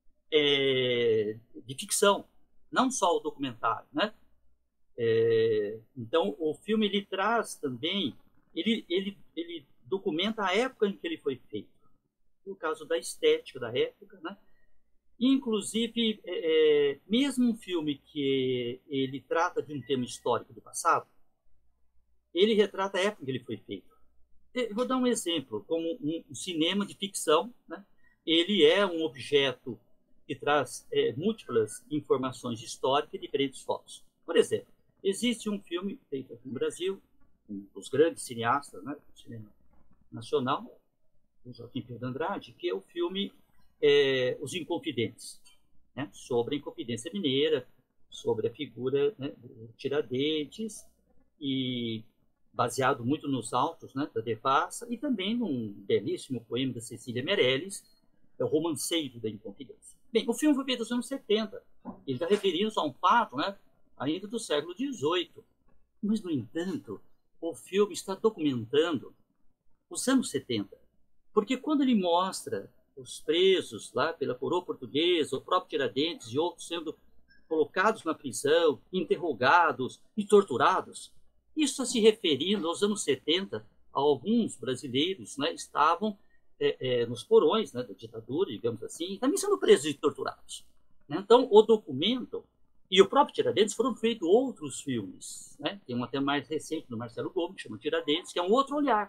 S2: é, de ficção, não só o documentário, né? É, então, o filme ele traz também, ele, ele, ele documenta a época em que ele foi feito, no caso da estética da época, né? Inclusive, é, mesmo um filme que ele trata de um tema histórico do passado, ele retrata a época em que ele foi feito. Eu vou dar um exemplo, como um, um cinema de ficção, né? Ele é um objeto que traz é, múltiplas informações históricas e diferentes fotos. Por exemplo, existe um filme feito aqui no Brasil, um dos grandes cineastas, né, do cinema nacional, o Joaquim Pedro Andrade, que é o filme é, Os Inconfidentes, né, sobre a Inconfidência Mineira, sobre a figura, né, do Tiradentes, e baseado muito nos autos, né, da Devassa, e também num belíssimo poema da Cecília Meirelles, é o Romanceiro da Inconfidência. Bem, o filme foi feito nos anos setenta. Ele está referindo-se a um fato, né, ainda do século dezoito. Mas, no entanto, o filme está documentando os anos setenta. Porque quando ele mostra os presos lá pela coroa portuguesa, o próprio Tiradentes e outros sendo colocados na prisão, interrogados e torturados, isso está se referindo aos anos setenta. Alguns brasileiros, né, estavam É, é, nos porões, né, da ditadura, digamos assim, também sendo presos e torturados. Né? Então, o documento e o próprio Tiradentes foram feitos outros filmes. Né? Tem um até mais recente, do Marcelo Gomes, que chama Tiradentes, que é um outro olhar.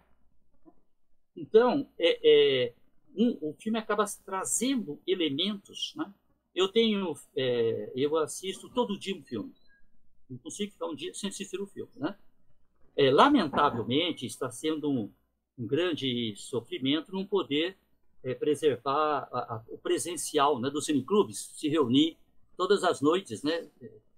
S2: Então, é, é, um, o filme acaba trazendo elementos. Né? Eu tenho, é, eu assisto todo dia um filme. Não consigo ficar um dia sem assistir o filme. Né? É, lamentavelmente, está sendo um um grande sofrimento não poder é, preservar a, a, o presencial, né, dos cineclubes, se reunir todas as noites, né,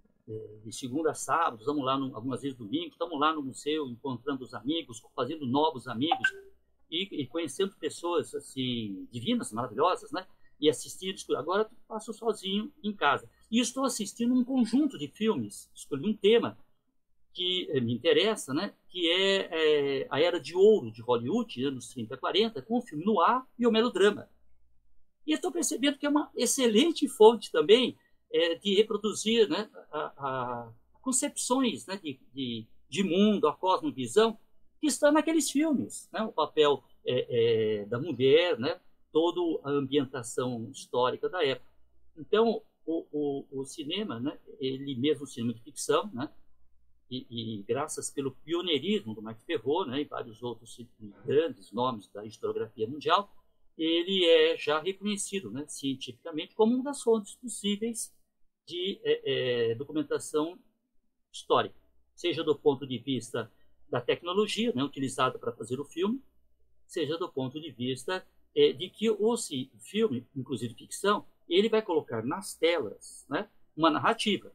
S2: de segunda a sábado, vamos lá, no, algumas vezes domingo, estamos lá no museu encontrando os amigos, fazendo novos amigos e, e conhecendo pessoas assim divinas, maravilhosas, né, e assistindo. Agora eu passo sozinho em casa e estou assistindo um conjunto de filmes, escolhi um tema que me interessa, né, que é, é a Era de Ouro de Hollywood, anos trinta, quarenta, com o filme noir e o melodrama. E estou percebendo que é uma excelente fonte também é, de reproduzir, né, a, a concepções, né, de, de, de mundo, a cosmovisão, que está naqueles filmes. Né, o papel é, é, da mulher, né, toda a ambientação histórica da época. Então, o, o, o cinema, né, ele mesmo o cinema de ficção, né, E, e graças pelo pioneirismo do Marc Ferraud, né, e vários outros grandes nomes da historiografia mundial, ele é já reconhecido, né, cientificamente como uma das fontes possíveis de é, é, documentação histórica, seja do ponto de vista da tecnologia, né, utilizada para fazer o filme, seja do ponto de vista é, de que o filme, inclusive ficção, ele vai colocar nas telas, né, uma narrativa.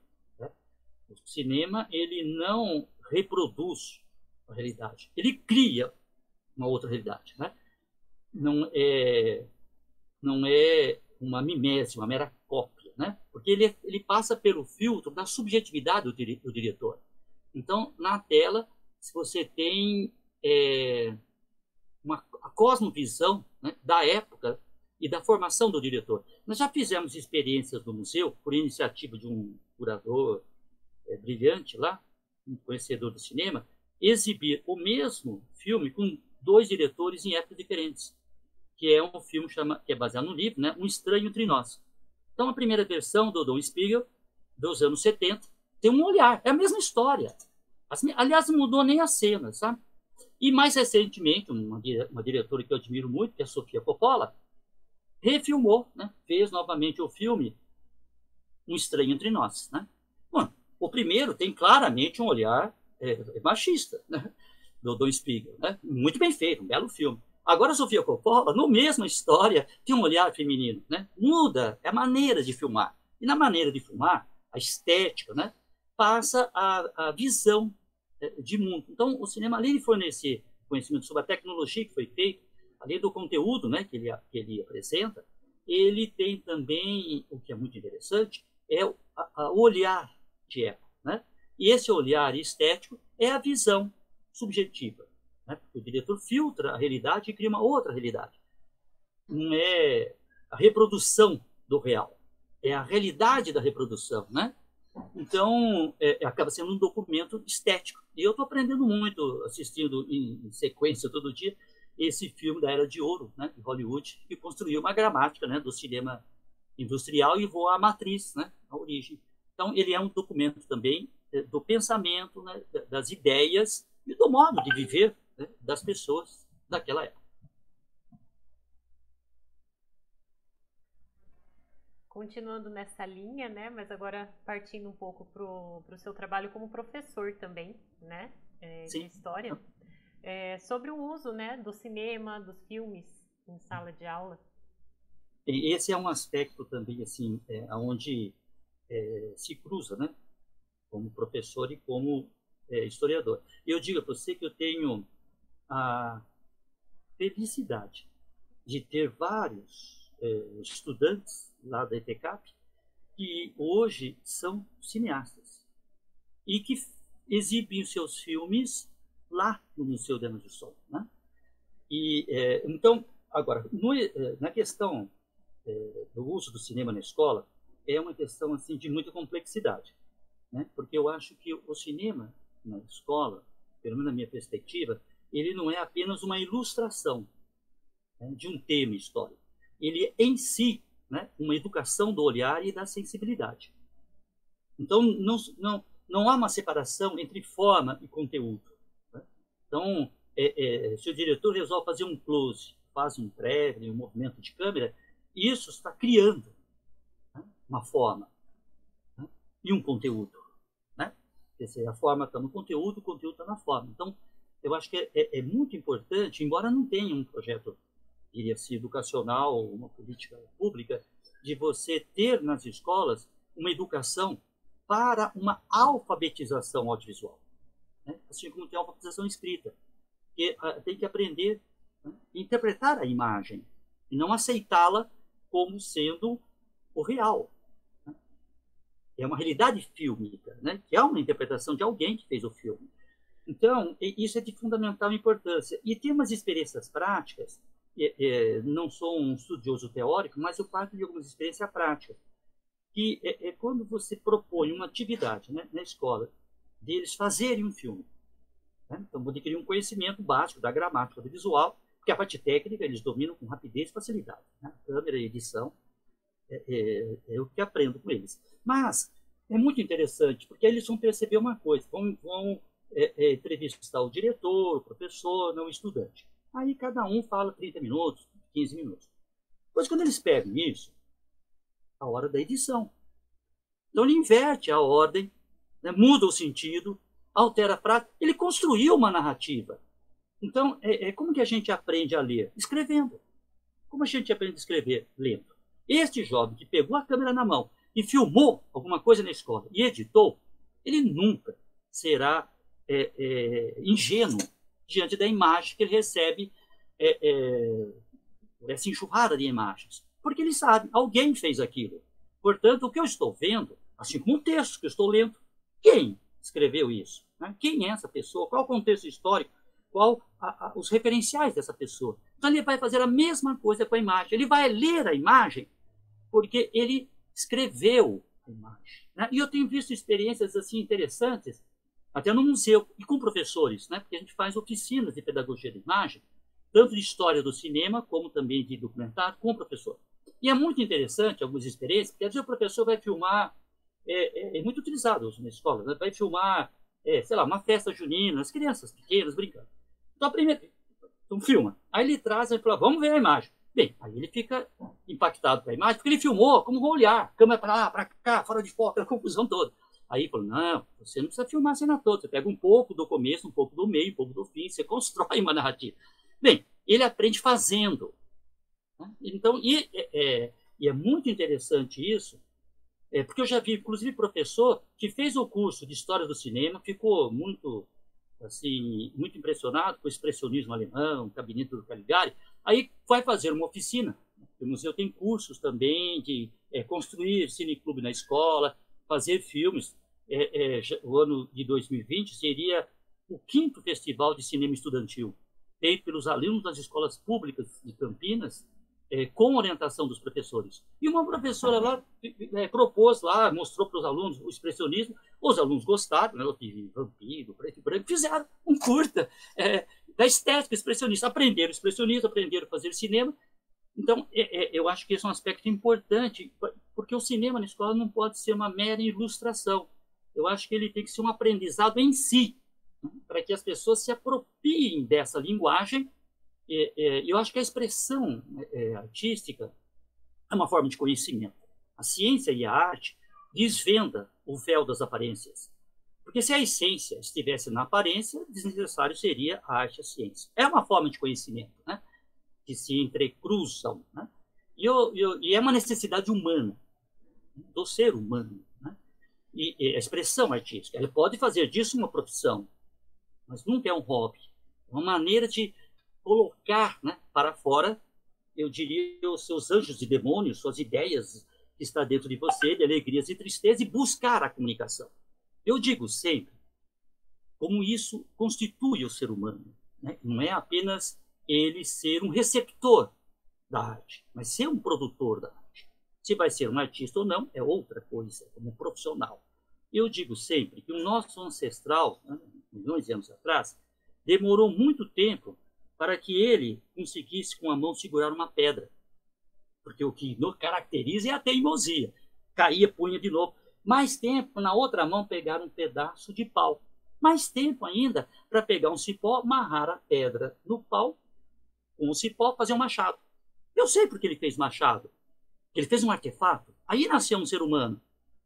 S2: O cinema, ele não reproduz a realidade, ele cria uma outra realidade, né? Não é, não é uma mimese, uma mera cópia, né? Porque ele, ele passa pelo filtro da subjetividade do, dire, do diretor. Então, na tela, se você tem é, uma a cosmovisão, né, da época e da formação do diretor. Nós já fizemos experiências no museu, por iniciativa de um curador É, brilhante lá, um conhecedor do cinema, exibir o mesmo filme com dois diretores em épocas diferentes, que é um filme chama, que é baseado no livro, né, Um Estranho Entre Nós. Então, a primeira versão do Don Spiegel, dos anos setenta, tem um olhar, é a mesma história. As, aliás, não mudou nem a cena, sabe? E mais recentemente, uma, uma diretora que eu admiro muito, que é a Sofia Coppola, refilmou, né, fez novamente o filme Um Estranho Entre Nós, né? Bom, o primeiro tem claramente um olhar é, machista, né, do Don Spiegel, né? Muito bem feito, um belo filme. Agora, a Sofia Coppola, no mesma história, tem um olhar feminino, né? Muda a maneira de filmar. E na maneira de filmar, a estética, né? Passa a, a visão de mundo. Então, o cinema, além de fornecer conhecimento sobre a tecnologia que foi feita, além do conteúdo, né, que ele, que ele apresenta, ele tem também, o que é muito interessante, é o, a, o olhar de época, né? E esse olhar estético é a visão subjetiva, né? Porque o diretor filtra a realidade e cria uma outra realidade. Não é a reprodução do real, é a realidade da reprodução, né? Então, é, acaba sendo um documento estético. E eu estou aprendendo muito, assistindo em, em sequência todo dia, esse filme da Era de Ouro, né, de Hollywood, que construiu uma gramática, né, do cinema industrial e voa à matriz, né, a origem. Então, ele é um documento também é, do pensamento, né, das ideias e do modo de viver, né, das pessoas daquela época.
S1: Continuando nessa linha, né, mas agora partindo um pouco para o seu trabalho como professor também, né, é, de história, é, sobre o uso, né, do cinema, dos filmes em sala de aula.
S2: E esse é um aspecto também, assim, é, onde é, se cruza, né, como professor e como é, historiador. E eu digo para você que eu tenho a felicidade de ter vários é, estudantes lá da ETECAP, que hoje são cineastas e que exibem os seus filmes lá no Museu da Imagem do Som, né? E, é, então, agora, no, na questão é, do uso do cinema na escola, é uma questão assim, de muita complexidade, né? Porque eu acho que o cinema na escola, pelo menos na minha perspectiva, ele não é apenas uma ilustração, né, de um tema histórico. Ele em si, né, uma educação do olhar e da sensibilidade. Então, não, não, não há uma separação entre forma e conteúdo, né? Então, é, é, se o diretor resolve fazer um close, faz um traveling, um movimento de câmera, isso está criando, né, uma forma, né, e um conteúdo, né? Quer dizer, a forma está no conteúdo, o conteúdo está na forma. Então, eu acho que é, é, é muito importante, embora não tenha um projeto, diria assim, educacional, uma política pública, de você ter nas escolas uma educação para uma alfabetização audiovisual, né? Assim como tem a alfabetização escrita, que uh, tem que aprender, né, a interpretar a imagem e não aceitá-la como sendo o real, né? É uma realidade fílmica, né, que é uma interpretação de alguém que fez o filme. Então, isso é de fundamental importância. E tem umas experiências práticas. É, é, não sou um estudioso teórico, mas eu parto de algumas experiências práticas, que é, é quando você propõe uma atividade, né, na escola, deles fazerem um filme, né? Então, vou adquirir um conhecimento básico da gramática do visual, porque a parte técnica eles dominam com rapidez e facilidade, né? Câmera e edição é, é, é o que aprendo com eles. Mas é muito interessante, porque eles vão perceber uma coisa, vão, vão é, é, entrevistar o diretor, o professor, não o estudante. Aí cada um fala trinta minutos, quinze minutos. Depois, quando eles pegam isso, a hora da edição. Então, ele inverte a ordem, né, muda o sentido, altera a frase. Ele construiu uma narrativa. Então, é, é como que a gente aprende a ler? Escrevendo. Como a gente aprende a escrever? Lendo. Este jovem que pegou a câmera na mão e filmou alguma coisa na escola e editou, ele nunca será é, é, ingênuo diante da imagem que ele recebe, é, é, essa enxurrada de imagens. Porque ele sabe, alguém fez aquilo. Portanto, o que eu estou vendo, assim como um texto que eu estou lendo, quem escreveu isso? Né? Quem é essa pessoa? Qual o contexto histórico? Qual a, a, os referenciais dessa pessoa? Então, ele vai fazer a mesma coisa com a imagem. Ele vai ler a imagem porque ele escreveu a imagem, né? E eu tenho visto experiências assim interessantes, até no museu, e com professores, né? Porque a gente faz oficinas de pedagogia de imagem, tanto de história do cinema, como também de documentário, com o professor. E é muito interessante algumas experiências, porque às vezes o professor vai filmar, é, é, é muito utilizado na escola, né? Vai filmar, é, sei lá, uma festa junina, as crianças pequenas brincando. Então, a primeira, então filma. Aí ele traz e fala, vamos ver a imagem. Bem, aí ele fica impactado com a imagem, porque ele filmou, como vou olhar, câmera para lá, para cá, fora de foco, aquela confusão toda. Aí falou, não, você não precisa filmar a cena toda, você pega um pouco do começo, um pouco do meio, um pouco do fim, você constrói uma narrativa. Bem, ele aprende fazendo. Né? Então, e é, e é muito interessante isso, é, porque eu já vi, inclusive, professor que fez o curso de História do Cinema, ficou muito, assim, muito impressionado com o expressionismo alemão, o gabinete do Caligari, aí vai fazer uma oficina. O museu tem cursos também de é, construir cineclube na escola, fazer filmes. É, é, o ano de dois mil e vinte seria o quinto festival de cinema estudantil, feito pelos alunos das escolas públicas de Campinas, é, com orientação dos professores. E uma professora lá é, propôs lá, mostrou para os alunos o expressionismo, os alunos gostaram, né, de vampiro, preto e branco, fizeram um curta é, da estética expressionista, aprenderam expressionismo, aprenderam a fazer cinema. Então, é, é, eu acho que esse é um aspecto importante, porque o cinema na escola não pode ser uma mera ilustração. Eu acho que ele tem que ser um aprendizado em si, né, para que as pessoas se apropriem dessa linguagem. É, é, eu acho que a expressão é, artística é uma forma de conhecimento. A ciência e a arte desvenda o véu das aparências. Porque se a essência estivesse na aparência, desnecessário seria a arte e a ciência. É uma forma de conhecimento, né, que se entrecruzam. Né? E, eu, eu, e é uma necessidade humana, do ser humano. Né? E, e a expressão artística, ela pode fazer disso uma profissão, mas nunca é um hobby. É uma maneira de colocar, né, para fora, eu diria, os seus anjos e demônios, suas ideias que está dentro de você, de alegrias e tristezas, e buscar a comunicação. Eu digo sempre como isso constitui o ser humano. Né? Não é apenas ele ser um receptor da arte, mas ser um produtor da arte. Se vai ser um artista ou não, é outra coisa, como profissional. Eu digo sempre que o nosso ancestral, né, milhões de anos atrás, demorou muito tempo para que ele conseguisse com a mão segurar uma pedra. Porque o que nos caracteriza é a teimosia. Caía, punha de novo. Mais tempo, na outra mão, pegar um pedaço de pau. Mais tempo ainda para pegar um cipó, amarrar a pedra no pau, com o cipó, fazer um machado. Eu sei porque ele fez machado. Ele fez um artefato. Aí nasceu um ser humano.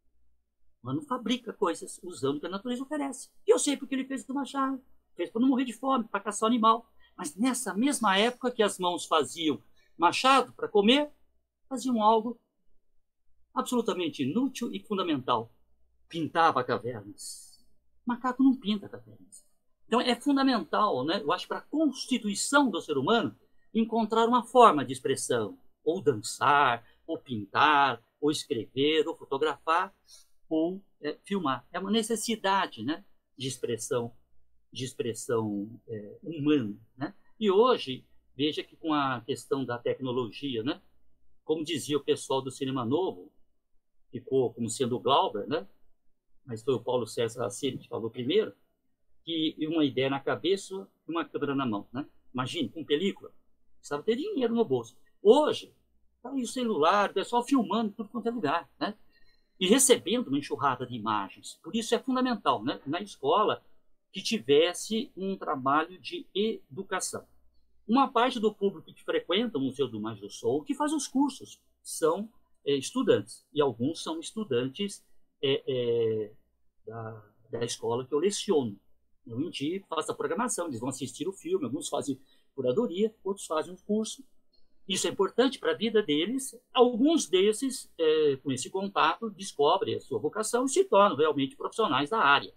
S2: O humano fabrica coisas usando o que a natureza oferece. E eu sei porque ele fez o machado. Fez para não morrer de fome, para caçar o animal. Mas nessa mesma época que as mãos faziam machado para comer, faziam algo absolutamente inútil e fundamental. Pintava cavernas. Macaco não pinta cavernas. Então é fundamental, né, eu acho, para a constituição do ser humano, encontrar uma forma de expressão. Ou dançar, ou pintar, ou escrever, ou fotografar, ou é, filmar. É uma necessidade, né, de expressão de expressão é, humana. Né? E hoje, veja que com a questão da tecnologia, né, como dizia o pessoal do Cinema Novo, ficou como sendo o Glauber, né, mas foi o Paulo César Racine que falou primeiro, que uma ideia na cabeça e uma câmera na mão. Né? Imagine, com película, precisava ter dinheiro no bolso. Hoje, está aí o celular, o pessoal filmando tudo quanto é lugar, né? E recebendo uma enxurrada de imagens. Por isso é fundamental, né, na escola, que tivesse um trabalho de educação. Uma parte do público que frequenta o Museu do Imagem do Som, que faz os cursos, são é, estudantes, e alguns são estudantes é, é, da, da escola que eu leciono. Eu indico, faço a programação, eles vão assistir o filme, alguns fazem curadoria, outros fazem um curso. Isso é importante para a vida deles. Alguns desses, é, com esse contato, descobrem a sua vocação e se tornam realmente profissionais da área.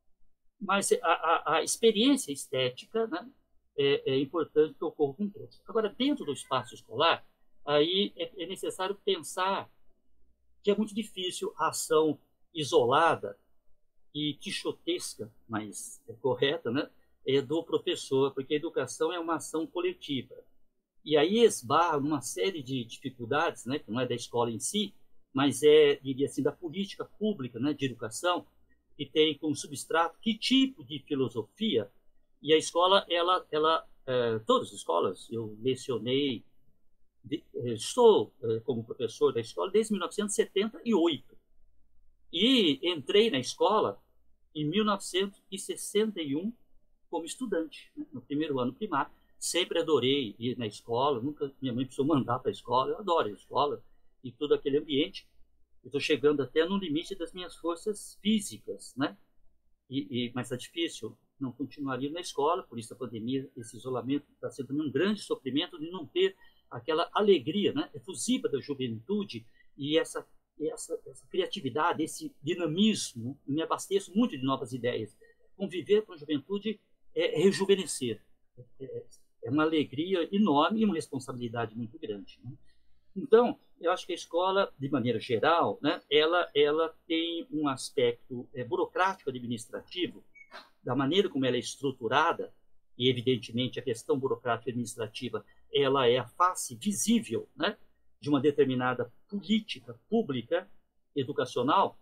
S2: Mas a, a, a experiência estética, né, é, é importante que ocorra com todos. Agora, dentro do espaço escolar, aí é, é necessário pensar que é muito difícil a ação isolada e quixotesca, mas é correta, né, é do professor, porque a educação é uma ação coletiva. E aí esbarra numa série de dificuldades, né, que não é da escola em si, mas é, diria assim, da política pública, né, de educação, que tem como substrato que tipo de filosofia. E a escola, ela, ela é, todas as escolas, eu lecionei, estou é, como professor da escola desde mil novecentos e setenta e oito. E entrei na escola em mil novecentos e sessenta e um como estudante, né, no primeiro ano primário. Sempre adorei ir na escola, nunca minha mãe precisou mandar para a escola, eu adoro a escola e todo aquele ambiente. Eu estou chegando até no limite das minhas forças físicas, né? E, e, mas está difícil não continuariam na escola, por isso a pandemia, esse isolamento está sendo também um grande sofrimento de não ter aquela alegria, né, efusiva da juventude e essa, essa, essa criatividade, esse dinamismo. Me abasteço muito de novas ideias. Conviver com a juventude é rejuvenescer. É, é uma alegria enorme e uma responsabilidade muito grande, né? Então, eu acho que a escola, de maneira geral, né, ela, ela tem um aspecto é, burocrático administrativo, da maneira como ela é estruturada, e evidentemente a questão burocrática administrativa ela é a face visível, né, de uma determinada política pública educacional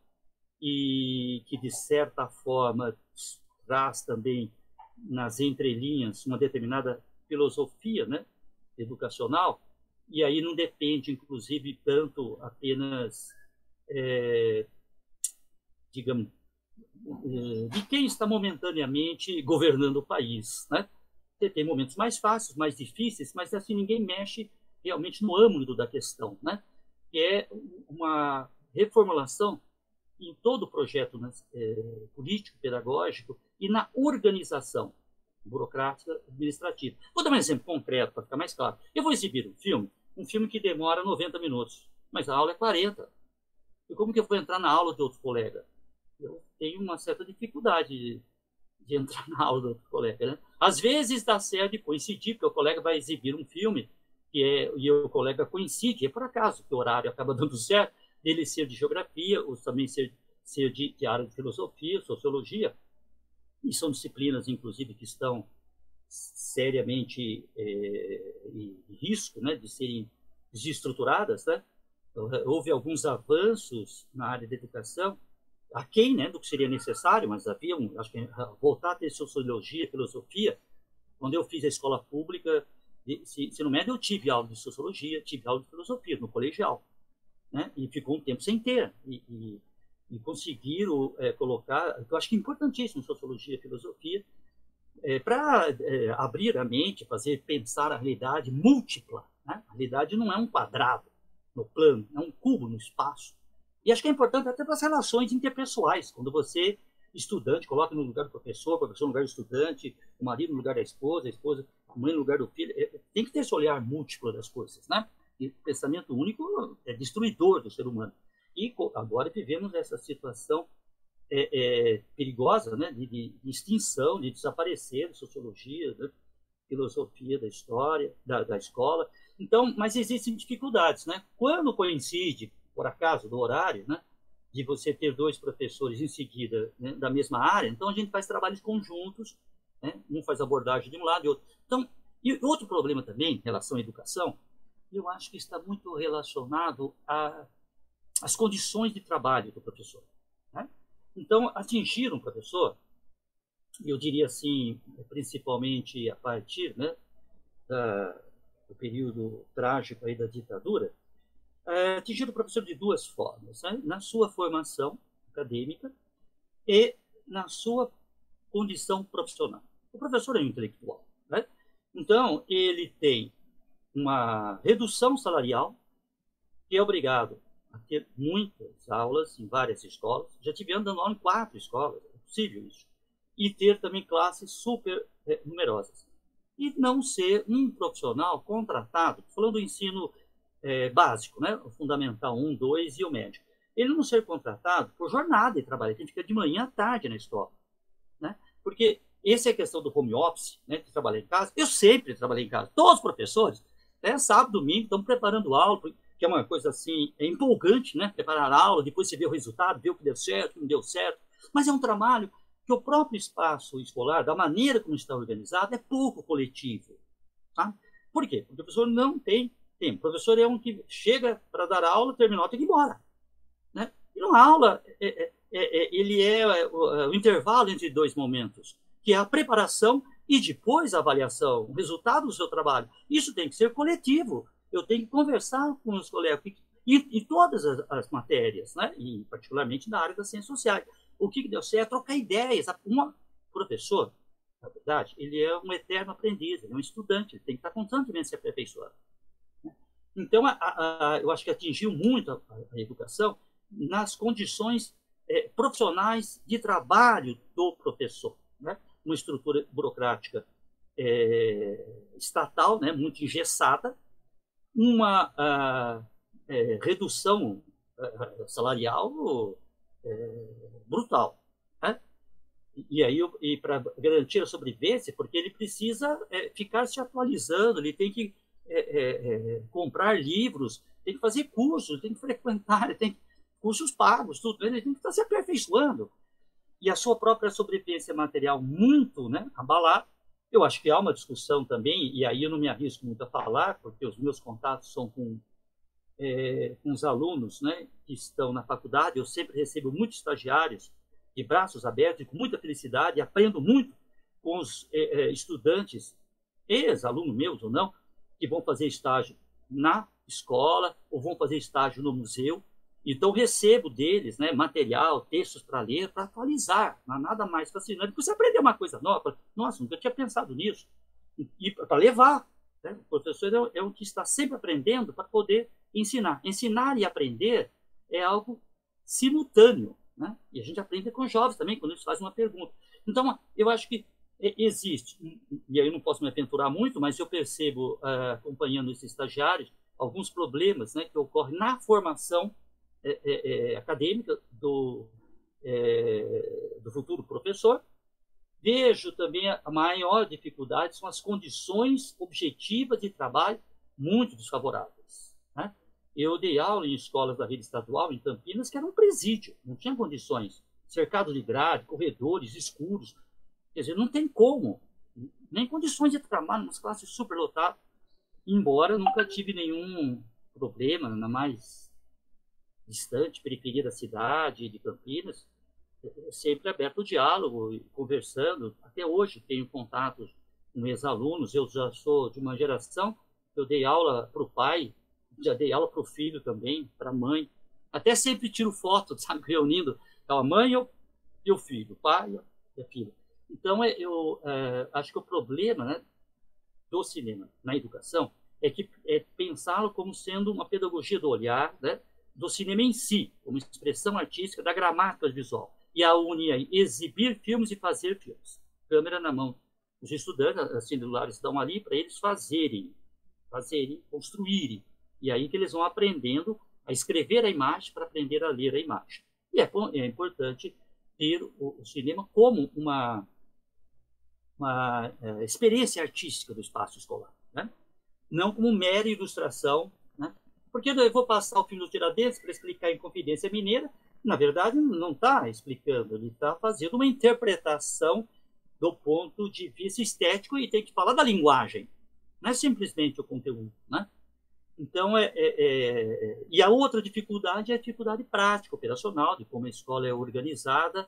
S2: e que, de certa forma, traz também nas entrelinhas uma determinada filosofia, né, educacional, e aí não depende, inclusive, tanto apenas, é, digamos, de quem está momentaneamente governando o país, né? Você tem momentos mais fáceis, mais difíceis, mas assim ninguém mexe realmente no âmago da questão, né? Que é uma reformulação em todo o projeto, né, é, político, pedagógico e na organização burocrática administrativa. Vou dar um exemplo concreto para ficar mais claro. Eu vou exibir um filme, um filme que demora noventa minutos, mas a aula é quarenta. E como que eu vou entrar na aula de outro colega? Eu tenho uma certa dificuldade de, de entrar na aula do outro colega, né? Às vezes dá certo de coincidir, porque o colega vai exibir um filme que é, e o colega coincide, é por acaso que o horário acaba dando certo, dele ser de geografia, ou também ser, ser de, de área de filosofia, sociologia, e são disciplinas, inclusive, que estão seriamente é, em risco, né, de serem desestruturadas, né? Houve alguns avanços na área da educação, aquém, né, do que seria necessário, mas havia, um, acho que voltar a ter sociologia, filosofia. Quando eu fiz a escola pública, se, se não me engano, eu tive aula de sociologia, tive aula de filosofia no colegial, né? E ficou um tempo sem ter. E, e, e conseguiram é, colocar, eu acho que é importantíssimo sociologia e filosofia, é, para é, abrir a mente, fazer pensar a realidade múltipla, né? A realidade não é um quadrado no plano, é um cubo no espaço. E acho que é importante até para as relações interpessoais, quando você, estudante, coloca no lugar do professor, o professor no lugar do estudante, o marido no lugar da esposa, a esposa, a mãe no lugar do filho. É, tem que ter esse olhar múltiplo das coisas, né? E o pensamento único é destruidor do ser humano. E agora vivemos essa situação é, é, perigosa, né? de, de, de extinção, de desaparecer de sociologia, né? Filosofia da história, da, da escola. Então, mas existem dificuldades, né? Quando coincide, por acaso, do horário, né, de você ter dois professores em seguida, né, da mesma área, então a gente faz trabalhos conjuntos, né, um faz abordagem de um lado e outro. Então, e outro problema também em relação à educação, eu acho que está muito relacionado às condições de trabalho do professor, né? Então, atingir um professor, eu diria assim, principalmente a partir, né, da, do período trágico aí da ditadura, é, atingir o professor de duas formas, né? Na sua formação acadêmica e na sua condição profissional. O professor é um intelectual, né? Então, ele tem uma redução salarial, que é obrigado a ter muitas aulas em várias escolas. Já tive andando aula em quatro escolas, é possível isso. E ter também classes super é, numerosas. E não ser um profissional contratado, falando do ensino É, básico, né? O fundamental um, dois e o médio. Ele não ser contratado por jornada de trabalho, ele tem que ficar de manhã à tarde na escola, né? Porque essa é a questão do home office, né? De trabalhar em casa. Eu sempre trabalhei em casa. Todos os professores, né? Sábado, domingo, estão preparando aula, que é uma coisa assim, é empolgante, né? Preparar a aula, depois você vê o resultado, vê o que deu certo, o que não deu certo. Mas é um trabalho que o próprio espaço escolar, da maneira como está organizado, é pouco coletivo, tá? Por quê? Porque o professor não tem tempo. O professor é um que chega para dar aula, terminou, tem que ir embora, né? E uma aula, é, é, é, ele é o, o intervalo entre dois momentos, que é a preparação e depois a avaliação, o resultado do seu trabalho. Isso tem que ser coletivo. Eu tenho que conversar com os colegas, e, e todas as, as matérias, né? E particularmente na área das ciências sociais. O que, que deu certo? Trocar ideias. Um professor, na verdade, ele é um eterno aprendiz, ele é um estudante, ele tem que estar constantemente se aperfeiçoando. Então, a, a, eu acho que atingiu muito a, a educação nas condições é, profissionais de trabalho do professor, né? uma estrutura burocrática é, estatal, né, muito engessada, uma a, é, redução a, salarial é, brutal, né? E aí, e para garantir a sobrevivência, porque ele precisa é, ficar se atualizando, ele tem que é, é, é, comprar livros, tem que fazer cursos, tem que frequentar, tem cursos pagos, tudo, ele tem que estar se aperfeiçoando. E a sua própria sobrevivência material muito, né, abalada. Eu acho que há uma discussão também, e aí eu não me arrisco muito a falar, porque os meus contatos são com, é, com os alunos, né, que estão na faculdade. Eu sempre recebo muitos estagiários de braços abertos e com muita felicidade, aprendo muito com os é, estudantes, ex-alunos meus ou não, que vão fazer estágio na escola ou vão fazer estágio no museu. Então, recebo deles, né, material, textos para ler, para atualizar. Não há nada mais fascinante. Você aprender uma coisa nova, nossa, nunca tinha pensado nisso. E para levar. Né? O professor é, é o que está sempre aprendendo para poder ensinar. Ensinar e aprender é algo simultâneo. Né? E a gente aprende com jovens também, quando eles fazem uma pergunta. Então, eu acho que existe, e aí eu não posso me aventurar muito, mas eu percebo, uh, acompanhando esses estagiários, alguns problemas, né, que ocorrem na formação é, é, é, acadêmica do, é, do futuro professor. Vejo também a maior dificuldade são as condições objetivas de trabalho muito desfavoráveis. Né? Eu dei aula em escolas da rede estadual, em Campinas, que era um presídio, não tinha condições, cercado de grade, corredores escuros. Quer dizer, não tem como, nem condições de trabalhar nas classes superlotadas, embora nunca tive nenhum problema na mais distante periferia da cidade, de Campinas, sempre aberto o diálogo, conversando. Até hoje tenho contatos com ex-alunos, eu já sou de uma geração, eu dei aula para o pai, já dei aula para o filho também, para a mãe, até sempre tiro foto, sabe, reunindo a mãe e o filho, o pai e a filha. Então, eu é, acho que o problema, né, do cinema na educação é, que, é pensá-lo como sendo uma pedagogia do olhar, né, do cinema em si, como expressão artística da gramática visual. E a unir aí, exibir filmes e fazer filmes. Câmera na mão. Os estudantes, as celulares estão ali para eles fazerem, fazerem, construírem. E aí que eles vão aprendendo a escrever a imagem para aprender a ler a imagem. E é, é importante ter o, o cinema como uma uma é, experiência artística do espaço escolar, né? Não como mera ilustração, né? Porque eu vou passar o filme do Tiradentes para explicar em Confidência Mineira, na verdade não está explicando, ele está fazendo uma interpretação do ponto de vista estético e tem que falar da linguagem, não é simplesmente o conteúdo, né? Então, é, é, é... e a outra dificuldade é a dificuldade prática, operacional, de como a escola é organizada,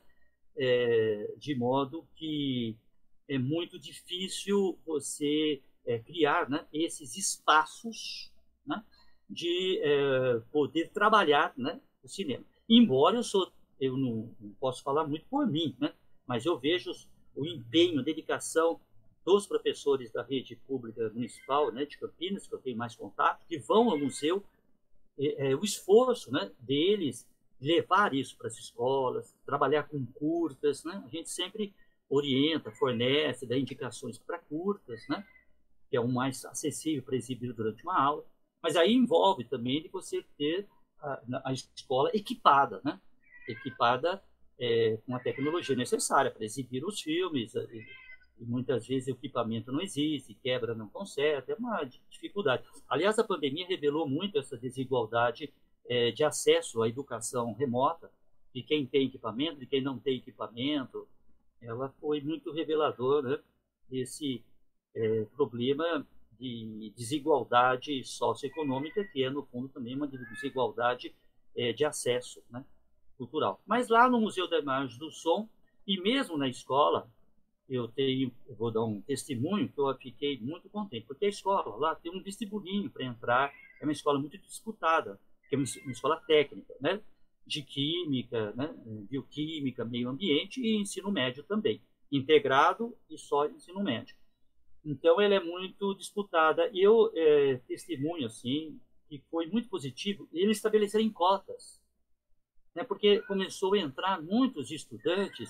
S2: é, de modo que é muito difícil você é, criar, né, esses espaços, né, de é, poder trabalhar, né, o cinema. Embora eu sou, eu não, não posso falar muito por mim, né, mas eu vejo o empenho, a dedicação dos professores da rede pública municipal, né, de Campinas, que eu tenho mais contato, que vão ao museu, é, é, o esforço, né, deles levar isso para as escolas, trabalhar com curtas, né, a gente sempre orienta, fornece, dá indicações para curtas, né? Que é o mais acessível para exibir durante uma aula. Mas aí envolve também de você ter a, a escola equipada, né? Equipada é, com a tecnologia necessária para exibir os filmes. E, e muitas vezes o equipamento não existe, quebra, não conserta, é uma dificuldade. Aliás, a pandemia revelou muito essa desigualdade é, de acesso à educação remota, de quem tem equipamento, de quem não tem equipamento. Ela foi muito reveladora, né, desse é, problema de desigualdade socioeconômica, que é, no fundo, também uma desigualdade é, de acesso, né, cultural. Mas lá no Museu da Imagem do Som, e mesmo na escola, eu tenho, eu vou dar um testemunho que eu fiquei muito contente, porque a escola lá tem um vestibulinho para entrar, é uma escola muito disputada, que é uma escola técnica, né? De química, né, bioquímica, meio ambiente e ensino médio também, integrado e só ensino médio. Então, ela é muito disputada. E eu é, testemunho, assim, que foi muito positivo, eles estabelecerem cotas, né, porque começou a entrar muitos estudantes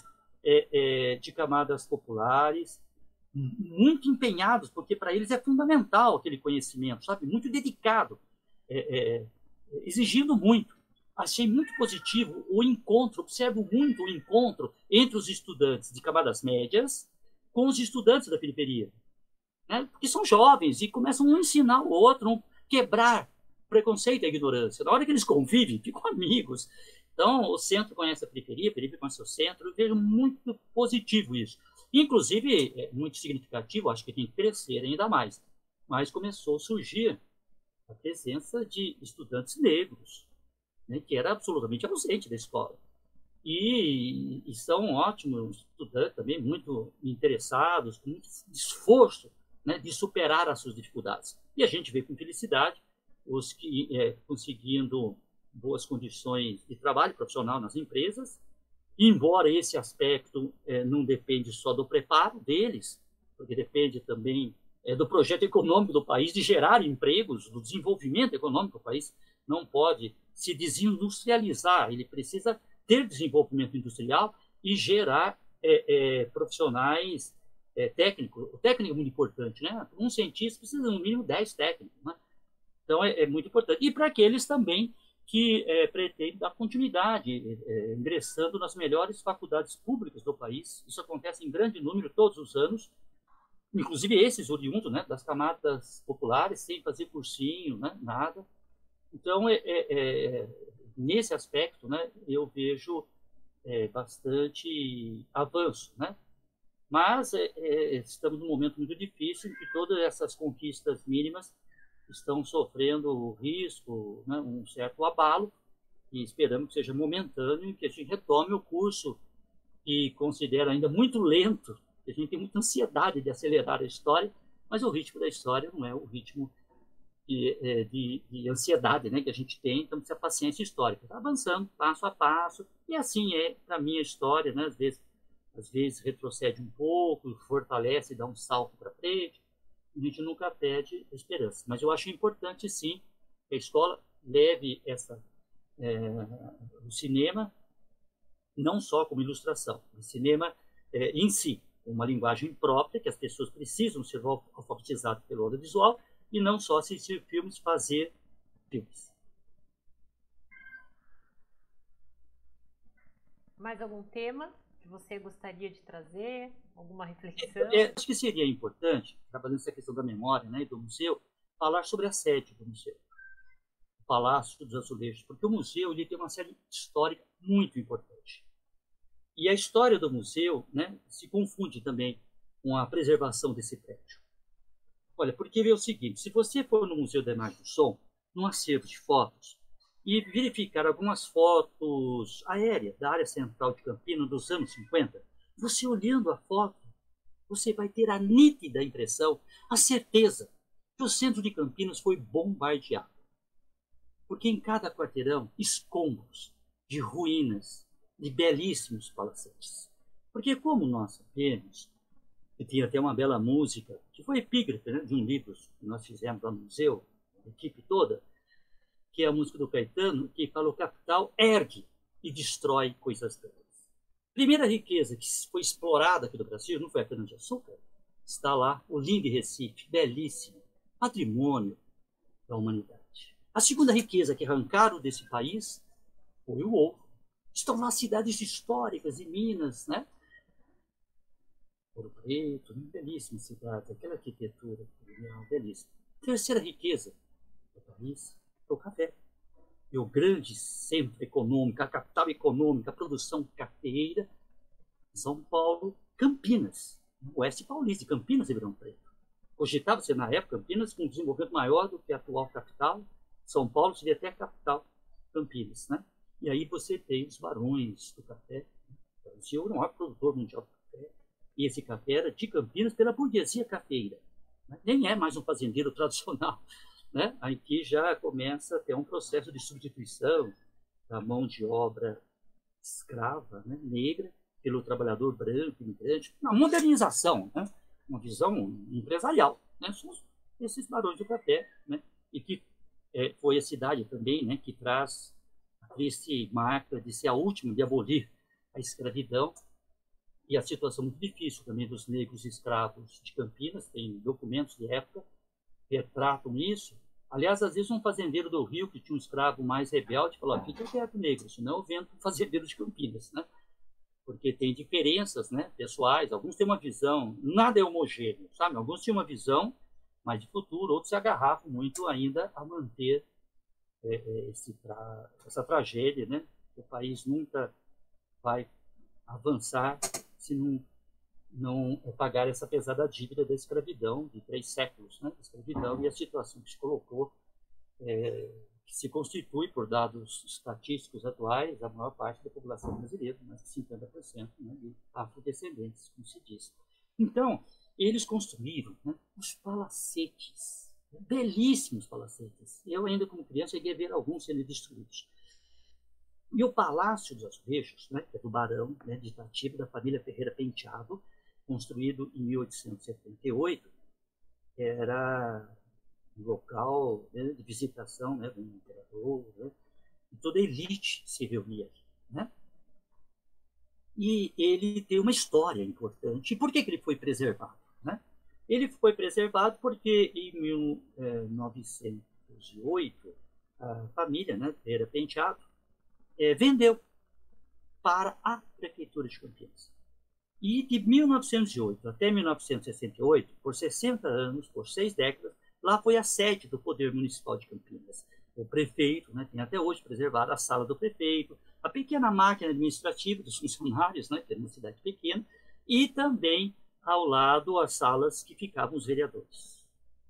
S2: é, é, de camadas populares, muito empenhados, porque para eles é fundamental aquele conhecimento, sabe? Muito dedicado, é, é, exigindo muito. Achei muito positivo o encontro, observo muito o encontro entre os estudantes de camadas médias com os estudantes da periferia, né? Porque são jovens e começam um a ensinar o outro, um quebrar preconceito e a ignorância. Na hora que eles convivem, ficam amigos. Então, o centro conhece a periferia, a periferia conhece o centro. Eu vejo muito positivo isso. Inclusive, é muito significativo, acho que tem que crescer ainda mais. Mas começou a surgir a presença de estudantes negros, né, que era absolutamente ausente da escola. E, e são ótimos estudantes também, muito interessados, com muito esforço, né, de superar as suas dificuldades. E a gente vê com felicidade os que é, conseguindo boas condições de trabalho profissional nas empresas, embora esse aspecto é, não depende só do preparo deles, porque depende também é, do projeto econômico do país, de gerar empregos, do desenvolvimento econômico do país. Não pode se desindustrializar, ele precisa ter desenvolvimento industrial e gerar é, é, profissionais é, técnicos. O técnico é muito importante, né? Um cientista precisa, no mínimo, dez técnicos, né? Então, é, é muito importante. E para aqueles também que é, pretendem dar continuidade, é, ingressando nas melhores faculdades públicas do país. Isso acontece em grande número todos os anos, inclusive esses oriundos, né, das camadas populares, sem fazer cursinho, né, nada. Então, é, é, é, nesse aspecto, né, eu vejo é, bastante avanço, né? Mas é, é, estamos num momento muito difícil em que todas essas conquistas mínimas estão sofrendo risco, né, um certo abalo, e esperamos que seja momentâneo e que a gente retome o curso que considero ainda muito lento, a gente tem muita ansiedade de acelerar a história, mas o ritmo da história não é o ritmo de, de, de ansiedade, né, que a gente tem, então precisa paciência histórica, está avançando passo a passo, e assim é para a minha história, né, às vezes, às vezes retrocede um pouco, fortalece, dá um salto para frente, a gente nunca perde a esperança. Mas eu acho importante, sim, que a escola leve essa, é, o cinema não só como ilustração, o cinema é, em si, uma linguagem própria, que as pessoas precisam ser alfabetizadas pelo audiovisual, e não só assistir filmes, fazer filmes.
S1: Mais algum tema que você gostaria de trazer? Alguma reflexão?
S2: É, acho que seria importante, trabalhando essa questão da memória, né, e do museu, falar sobre a sede do museu, o Palácio dos Azulejos, porque o museu ele tem uma série histórica muito importante. E a história do museu, né, se confunde também com a preservação desse prédio. Olha, porque é o seguinte, se você for no Museu da Imagem do Som, num acervo de fotos, e verificar algumas fotos aéreas da área central de Campinas dos anos cinquenta, você olhando a foto, você vai ter a nítida impressão, a certeza que o centro de Campinas foi bombardeado. Porque em cada quarteirão, escombros de ruínas, de belíssimos palacetes. Porque como nós sabemos, e tem até uma bela música, que foi epígrafe, né, de um livro que nós fizemos lá no museu, a equipe toda, que é a música do Caetano, que fala: o capital ergue e destrói coisas belas. A primeira riqueza que foi explorada aqui no Brasil não foi a cana-de-açúcar, está lá o lindo Recife, belíssimo, patrimônio da humanidade. A segunda riqueza que arrancaram desse país foi o ouro. Estão lá cidades históricas em Minas, né? Ouro Preto, belíssima cidade, aquela arquitetura belíssima. Terceira riqueza do país é o café. E o grande centro econômico, a capital econômica, a produção cafeeira, São Paulo, Campinas, oeste paulista, Campinas e Ribeirão Preto. Cogitava-se na época Campinas com um desenvolvimento maior do que a atual capital. São Paulo seria até a capital, Campinas, né? E aí você tem os barões do café. O Brasil é o maior produtor mundial de café. E esse café era de Campinas pela burguesia cafeira. Né? Nem é mais um fazendeiro tradicional, né? Aqui já começa a ter um processo de substituição da mão de obra escrava, né, negra, pelo trabalhador branco, imigrante, uma modernização, né, uma visão empresarial. Né, são esses barões do café, né, e que é, foi a cidade também, né, que traz a triste marca de ser a última de abolir a escravidão, e a situação muito difícil também dos negros escravos de Campinas, tem documentos de época que retratam isso. Aliás, às vezes um fazendeiro do Rio que tinha um escravo mais rebelde falou: fica quieto, negro, senão eu vendo um fazendeiro de Campinas, né? Porque tem diferenças, né, pessoais. Alguns têm uma visão, nada é homogêneo, sabe? Alguns têm uma visão mais de futuro, outros se agarrafam muito ainda a manter é, esse tra... essa tragédia, né? O país nunca vai avançar se não, não pagar essa pesada dívida da escravidão de três séculos, né? A escravidão e a situação que se colocou, é, que se constitui, por dados estatísticos atuais, a maior parte da população brasileira, mais de cinquenta por cento, né, de afrodescendentes, como se diz. Então, eles construíram, né, os palacetes, belíssimos palacetes. Eu, ainda como criança, cheguei a ver alguns sendo destruídos. E o Palácio dos Azulejos, né, que é do Barão, né, de Itatiba, da família Ferreira Penteado, construído em mil oitocentos e setenta e oito, era um local, né, de visitação, né, do imperador, né, e toda a elite se reunia aqui, né? E ele tem uma história importante. E por que que ele foi preservado, né? Ele foi preservado porque em mil novecentos e oito a família, né, Ferreira Penteado, é, vendeu para a prefeitura de Campinas. E de mil novecentos e oito até mil novecentos e sessenta e oito, por sessenta anos, por seis décadas, lá foi a sede do Poder Municipal de Campinas. O prefeito, né, tem até hoje preservado a sala do prefeito, a pequena máquina administrativa dos funcionários, né, que é uma cidade pequena, e também ao lado as salas que ficavam os vereadores.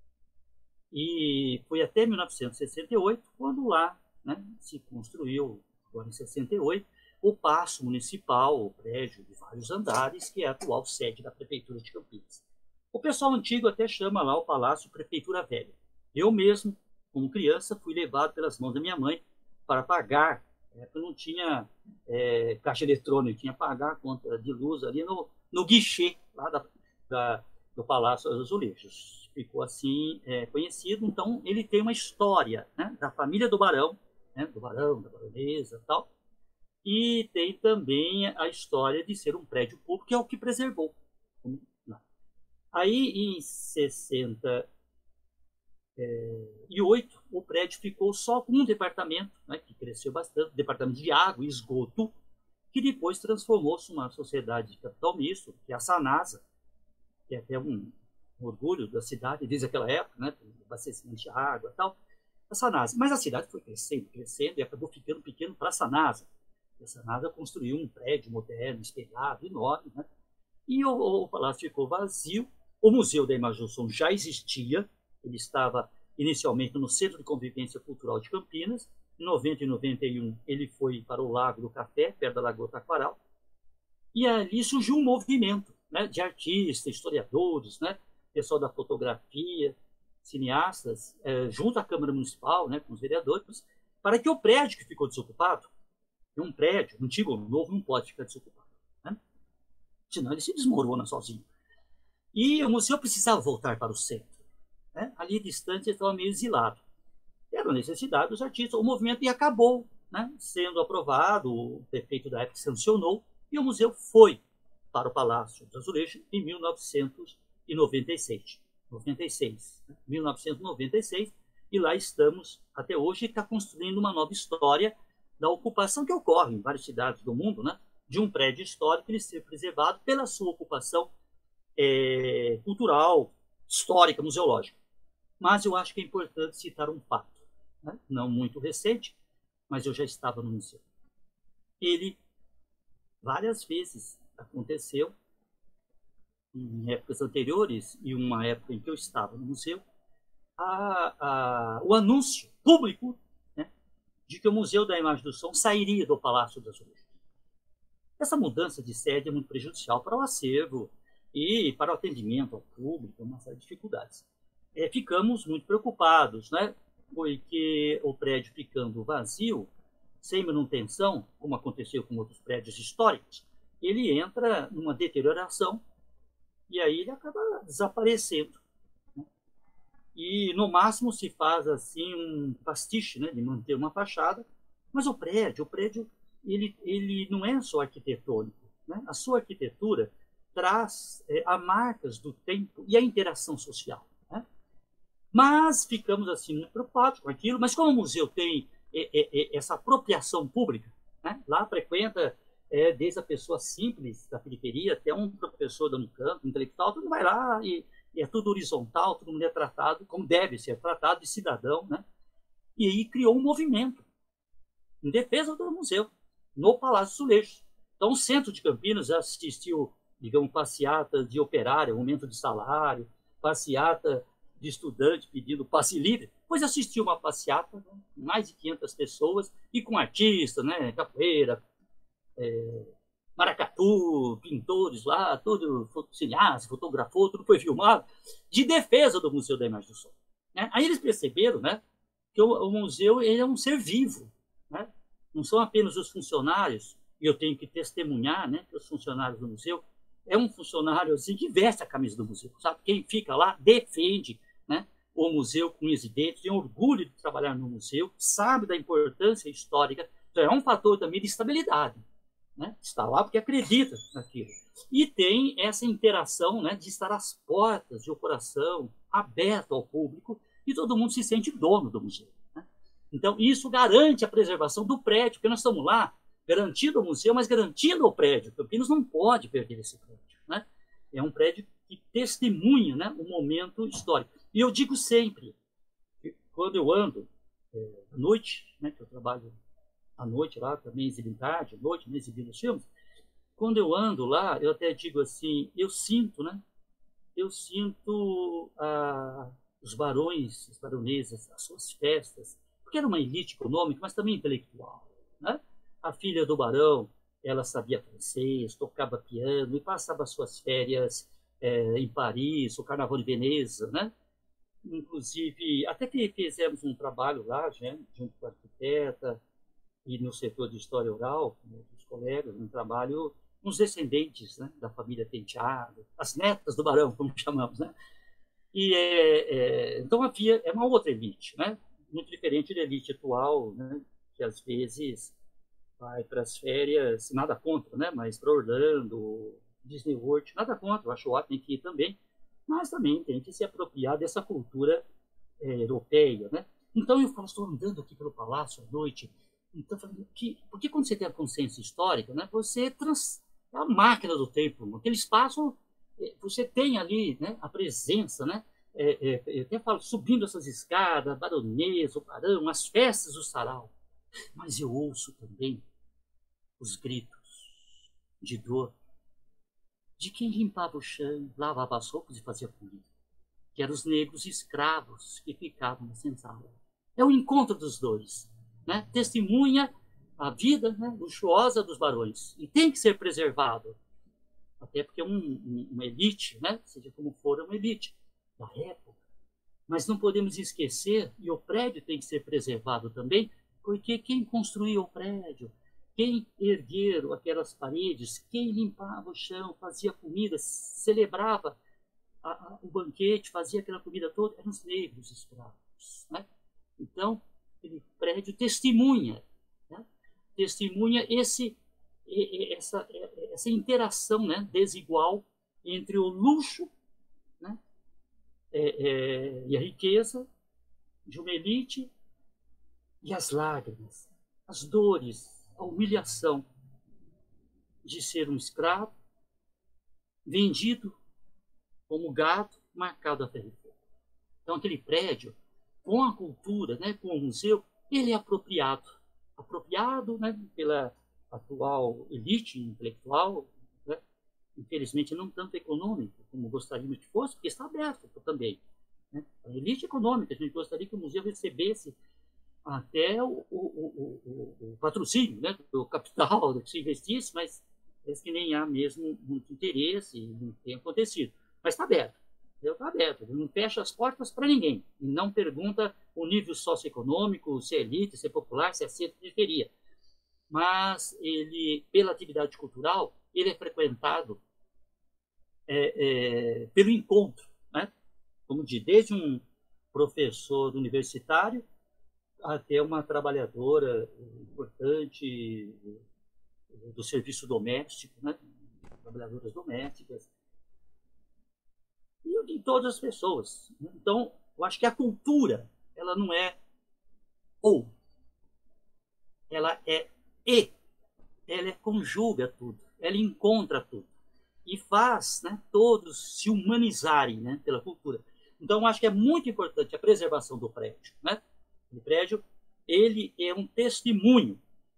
S2: E foi até mil novecentos e sessenta e oito, quando lá, né, se construiu, agora em sessenta e oito, o Paço Municipal, o prédio de vários andares, que é a atual sede da Prefeitura de Campinas. O pessoal antigo até chama lá o Palácio Prefeitura Velha. Eu mesmo, como criança, fui levado pelas mãos da minha mãe para pagar, é, porque não tinha é, caixa eletrônica, tinha que pagar a conta de luz ali no, no guichê lá da, da, do Palácio dos Azulejos. Ficou assim é, conhecido. Então, ele tem uma história, né, da família do Barão, né, do Barão, da Baronesa e tal, e tem também a história de ser um prédio público, que é o que preservou. Aí, em sessenta e oito, o prédio ficou só com um departamento, né, que cresceu bastante, departamento de água e esgoto, que depois transformou-se numa sociedade de capital misto, que é a Sanasa, que é até um, um orgulho da cidade, desde aquela época, né, abastecimento de água e tal, a Sanasa. Mas a cidade foi crescendo, crescendo, e acabou ficando pequeno para a Sanasa. A Sanasa construiu um prédio moderno, espelhado, enorme, né? E o, o palácio ficou vazio. O Museu da Imagem do Som já existia, ele estava inicialmente no Centro de Convivência Cultural de Campinas. Em noventa e noventa e um, ele foi para o Lago do Café, perto da Lagoa Taquaral, e ali surgiu um movimento, né, de artistas, historiadores, né, pessoal da fotografia, cineastas, eh, junto à Câmara Municipal, né, com os vereadores, para que o prédio que ficou desocupado, um prédio, antigo ou novo, não pode ficar desocupado, né? Senão ele se desmorona sozinho. E o museu precisava voltar para o centro, né? Ali distante, ele estava meio exilado. Era uma necessidade dos artistas, o movimento, e acabou, né, sendo aprovado, o prefeito da época sancionou, e o museu foi para o Palácio dos Azulejos em mil novecentos e noventa e seis. noventa e seis, né? mil novecentos e noventa e seis, e lá estamos até hoje, e está construindo uma nova história da ocupação que ocorre em várias cidades do mundo, né, de um prédio histórico ele ser preservado pela sua ocupação é, cultural, histórica, museológica. Mas eu acho que é importante citar um fato, né, não muito recente, mas eu já estava no museu. Ele, várias vezes, aconteceu, em épocas anteriores, e uma época em que eu estava no museu, a, a, o anúncio público, né, de que o Museu da Imagem do Som sairia do Palácio das Azulejos. Essa mudança de sede é muito prejudicial para o acervo e para o atendimento ao público, uma série de dificuldades. É, ficamos muito preocupados, né, porque o prédio ficando vazio, sem manutenção, como aconteceu com outros prédios históricos, ele entra numa deterioração e aí ele acaba desaparecendo. E, no máximo, se faz assim um pastiche, né, de manter uma fachada, mas o prédio, o prédio ele, ele não é só arquitetônico, né? A sua arquitetura traz é, a marcas do tempo e a interação social. Né? Mas ficamos assim muito preocupados com aquilo. Mas como o museu tem é, é, essa apropriação pública, né? Lá frequenta é, desde a pessoa simples da periferia até um professor da Unicamp, um intelectual, todo mundo vai lá e, e é tudo horizontal, todo mundo é tratado como deve ser tratado, de cidadão. Né? E aí criou um movimento em defesa do museu, no Palácio Azulejos. Então, o centro de Campinas assistiu, digamos, passeata de operário, aumento de salário, passeata de estudante pedindo passe livre, pois assistiu uma passeata, né, mais de quinhentas pessoas, e com artistas, né, capoeira, é, maracatu, pintores lá, tudo, cineasta, fotografou, tudo foi filmado, de defesa do Museu da Imagem do Som. Né? Aí eles perceberam, né, que o, o museu ele é um ser vivo, né? Não são apenas os funcionários, e eu tenho que testemunhar, né, que os funcionários do museu é um funcionário assim, que veste a camisa do museu, sabe? Quem fica lá defende, né, o museu com unhas e dentes, tem orgulho de trabalhar no museu, sabe da importância histórica, então é um fator também de estabilidade. Né? Está lá porque acredita naquilo. E tem essa interação, né, de estar às portas de um coração aberto ao público e todo mundo se sente dono do museu. Né? Então, isso garante a preservação do prédio, porque nós estamos lá garantindo o museu, mas garantindo o prédio. Campinas não pode perder esse prédio. Né? É um prédio que testemunha, né, o momento histórico. E eu digo sempre, quando eu ando é, à noite, né, que eu trabalho à noite lá, também exibindo tarde, à noite, né, exibindo os filmes, quando eu ando lá, eu até digo assim, eu sinto, né, eu sinto ah, os barões, as baronesas, as suas festas, porque era uma elite econômica, mas também intelectual. Né? A filha do barão, ela sabia francês, tocava piano e passava suas férias é, em Paris, o Carnaval de Veneza, né? Inclusive, até que fizemos um trabalho lá, né, junto com a arquiteta e no setor de história oral, com outros colegas, um trabalho com os descendentes, né, da família Penteado, as netas do barão, como chamamos, né? E é, é, então havia é uma outra elite, né? Muito diferente da elite atual, né? Que às vezes vai para as férias, nada contra, né? Mas para Orlando, Disney World, nada contra, eu acho ótimo que ir também, mas também tem que se apropriar dessa cultura é, europeia, né? Então eu falo, estou andando aqui pelo palácio à noite, então falando que porque quando você tem a consciência histórica, né? Você trans, é a máquina do tempo, aquele espaço você tem ali, né? A presença, né? É, é, eu até falo subindo essas escadas, baronesa, o barão, as festas do sarau, mas eu ouço também os gritos de dor de quem limpava o chão, lavava as roupas e fazia comida, que eram os negros escravos que ficavam na senzala. É o encontro dos dois, né? Testemunha a vida, né, luxuosa dos barões, e tem que ser preservado, até porque é um, um, uma elite, né, seja como for, é uma elite da época. Mas não podemos esquecer, e o prédio tem que ser preservado também, porque quem construía o prédio, quem ergueram aquelas paredes, quem limpava o chão, fazia comida, celebrava a, a, o banquete, fazia aquela comida toda, eram os negros escravos. Né? Então, aquele prédio testemunha, né? testemunha esse, essa, essa interação, né, desigual entre o luxo, né, é, é, e a riqueza de uma elite e as lágrimas, as dores, a humilhação de ser um escravo, vendido como gado, marcado a ferro e fogo. Então, aquele prédio, com a cultura, né, com o museu, ele é apropriado. Apropriado, né, pela atual elite intelectual, né, infelizmente não tanto econômica como gostaríamos que fosse, porque está aberto também. Né? A elite econômica, a gente gostaria que o museu recebesse até o, o, o, o, o patrocínio, né, do capital, que se investisse, mas parece que nem há mesmo muito interesse e não tem acontecido. Mas está aberto, está aberto, ele não fecha as portas para ninguém, e não pergunta o nível socioeconômico, se é elite, se é popular, se é centro de periferia. Mas ele, pela atividade cultural, ele é frequentado é, é, pelo encontro, né? Como diz, desde um professor universitário até uma trabalhadora importante do serviço doméstico, né? trabalhadoras domésticas, e de todas as pessoas. Então, eu acho que a cultura, ela não é ou, ela é e, ela é, conjuga tudo, ela encontra tudo, e faz, né, todos se humanizarem, né, pela cultura. Então, eu acho que é muito importante a preservação do prédio. Né? O prédio, ele é um testemunho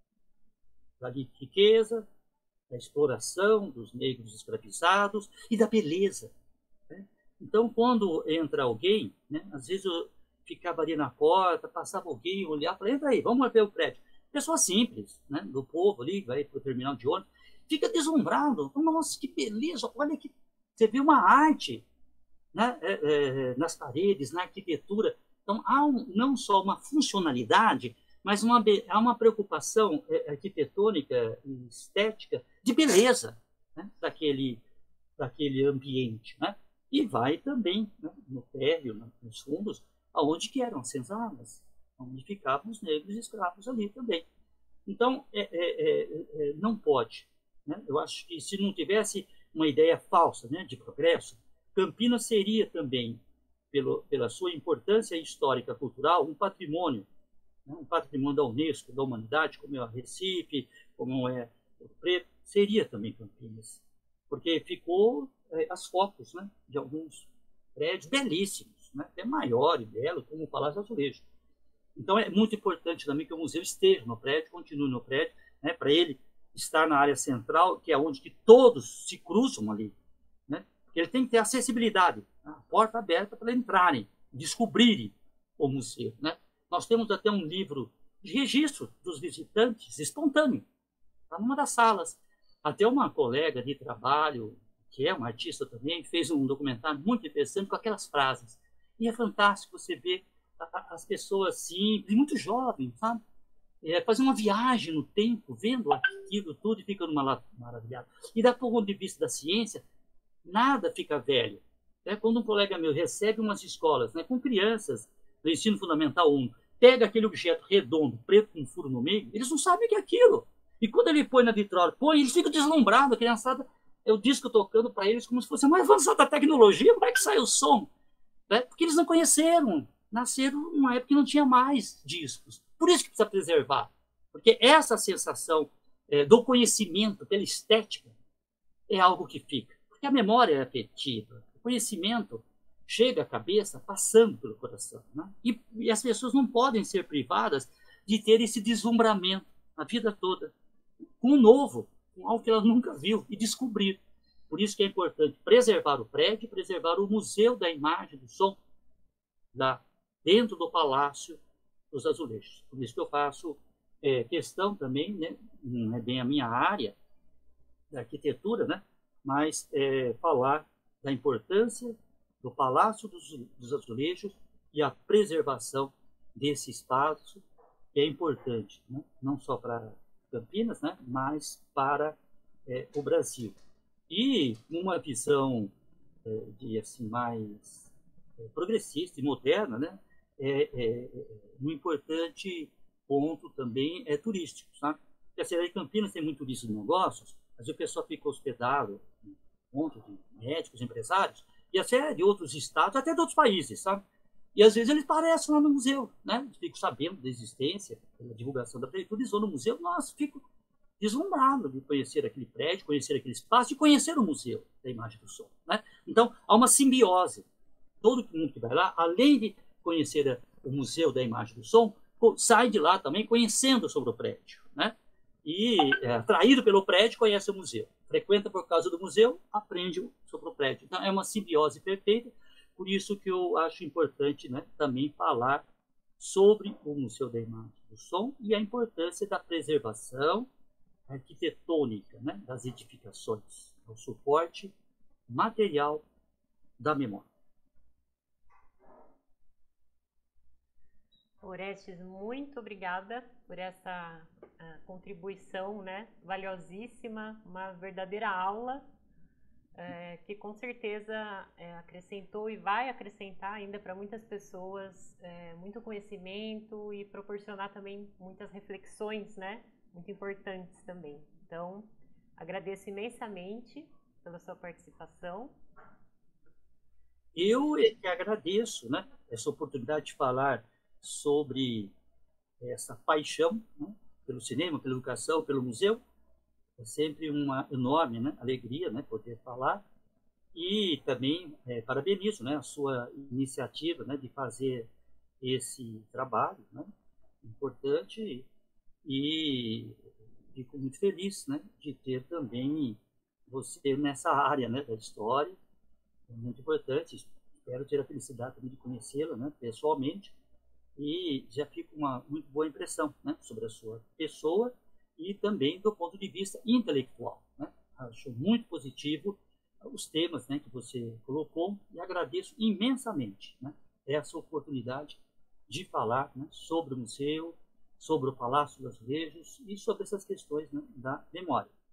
S2: da riqueza, da exploração dos negros escravizados e da beleza. Né? Então, quando entra alguém, né, às vezes eu ficava ali na porta, passava alguém, olhava, falava, entra aí, vamos ver o prédio. Pessoa simples, né, do povo ali, vai para o terminal de ônibus, fica deslumbrado. Nossa, que beleza, olha que... Você vê uma arte, né, é, é, nas paredes, na arquitetura. Então, há um, não só uma funcionalidade, mas uma, há uma preocupação é, arquitetônica e estética de beleza, né, daquele, daquele ambiente. Né? E vai também, né, no térreo, nos fundos, aonde que eram as senzalas, onde ficavam os negros escravos ali também. Então, é, é, é, não pode. Né? Eu acho que se não tivesse uma ideia falsa, né, de progresso, Campinas seria também, pelo, pela sua importância histórica cultural, um patrimônio, né, um patrimônio da Unesco, da humanidade, como é a Recife, como é o Preto, seria também Campinas. Porque ficou é, as fotos, né, de alguns prédios belíssimos, né, até maior e belo, como o Palácio Azulejo. Então, é muito importante também que o museu esteja no prédio, continue no prédio, né, para ele estar na área central, que é onde que todos se cruzam ali. Né? Porque ele tem que ter acessibilidade, a porta aberta para entrarem, descobrirem o museu. Né? Nós temos até um livro de registro dos visitantes, espontâneo, está numa das salas. Até uma colega de trabalho, que é uma artista também, fez um documentário muito interessante com aquelas frases. E é fantástico você ver as pessoas simples, muito jovens, sabe? É, fazer uma viagem no tempo, vendo aquilo tudo e ficando maravilhado. E do ponto de vista da ciência, nada fica velho. É, quando um colega meu recebe umas escolas, né, com crianças do ensino fundamental um, pega aquele objeto redondo, preto com um furo no meio, eles não sabem o que é aquilo. E quando ele põe na vitrola, põe, eles ficam deslumbrados, a criançada, é o disco tocando para eles como se fosse a mais avançada tecnologia, como é que sai o som? Né? Porque eles não conheceram, nasceram numa época que não tinha mais discos. Por isso que precisa preservar. Porque essa sensação é, do conhecimento pela estética é algo que fica. Porque a memória é afetiva. O conhecimento chega à cabeça passando pelo coração. Né? E, e as pessoas não podem ser privadas de ter esse deslumbramento a vida toda. Com o novo, com algo que ela nunca viu e descobrir. Por isso que é importante preservar o prédio, preservar o Museu da Imagem do Som da, dentro do Palácio dos Azulejos. Por isso que eu faço é, questão também, né, não é bem a minha área da arquitetura, né, mas é, falar da importância do Palácio dos, dos Azulejos e a preservação desse espaço, que é importante, né, não só para Campinas, né, mas para é, o Brasil. E uma visão é, de assim mais é, progressista e moderna, né, é, é, é, um importante ponto também é turístico, sabe? Porque a cidade de Campinas tem muito turismo de negócios, mas o pessoal fica hospedado em pontos de médicos, empresários, e até de outros estados, até de outros países, sabe? E às vezes eles aparecem lá no museu, né? Eles ficam sabendo da existência, da divulgação da prefeitura, eles vão no museu, nossa, fico deslumbrado de conhecer aquele prédio, conhecer aquele espaço e conhecer o Museu da Imagem do Som. Né? Então, há uma simbiose. Todo mundo que vai lá, além de conhecer o Museu da Imagem do Som, sai de lá também conhecendo sobre o prédio. Né? E, é, atraído pelo prédio, conhece o museu. Frequenta por causa do museu, aprende sobre o prédio. Então, é uma simbiose perfeita. Por isso que eu acho importante, né, também falar sobre o Museu da Imagem do Som e a importância da preservação arquitetônica, né, das edificações, o suporte material da memória.
S1: Orestes, muito obrigada por essa uh, contribuição, né, valiosíssima, uma verdadeira aula, é, que com certeza é, acrescentou e vai acrescentar ainda para muitas pessoas é, muito conhecimento e proporcionar também muitas reflexões, né, muito importantes também. Então, agradeço imensamente pela sua participação.
S2: Eu é que agradeço, né, essa oportunidade de falar sobre essa paixão, né, pelo cinema, pela educação, pelo museu. É sempre uma enorme, né, alegria, né, poder falar. E também é, parabenizo, né, a sua iniciativa, né, de fazer esse trabalho, né, importante, e fico muito feliz, né, de ter também você nessa área, né, da história. É muito importante. Espero ter a felicidade também de conhecê-la, né, pessoalmente, e já fica uma muito boa impressão, né, sobre a sua pessoa e também do ponto de vista intelectual, né. Acho muito positivo os temas, né, que você colocou, e agradeço imensamente, né, essa oportunidade de falar, né, sobre o museu, sobre o Palácio dos Azulejos e sobre essas questões, né, da memória.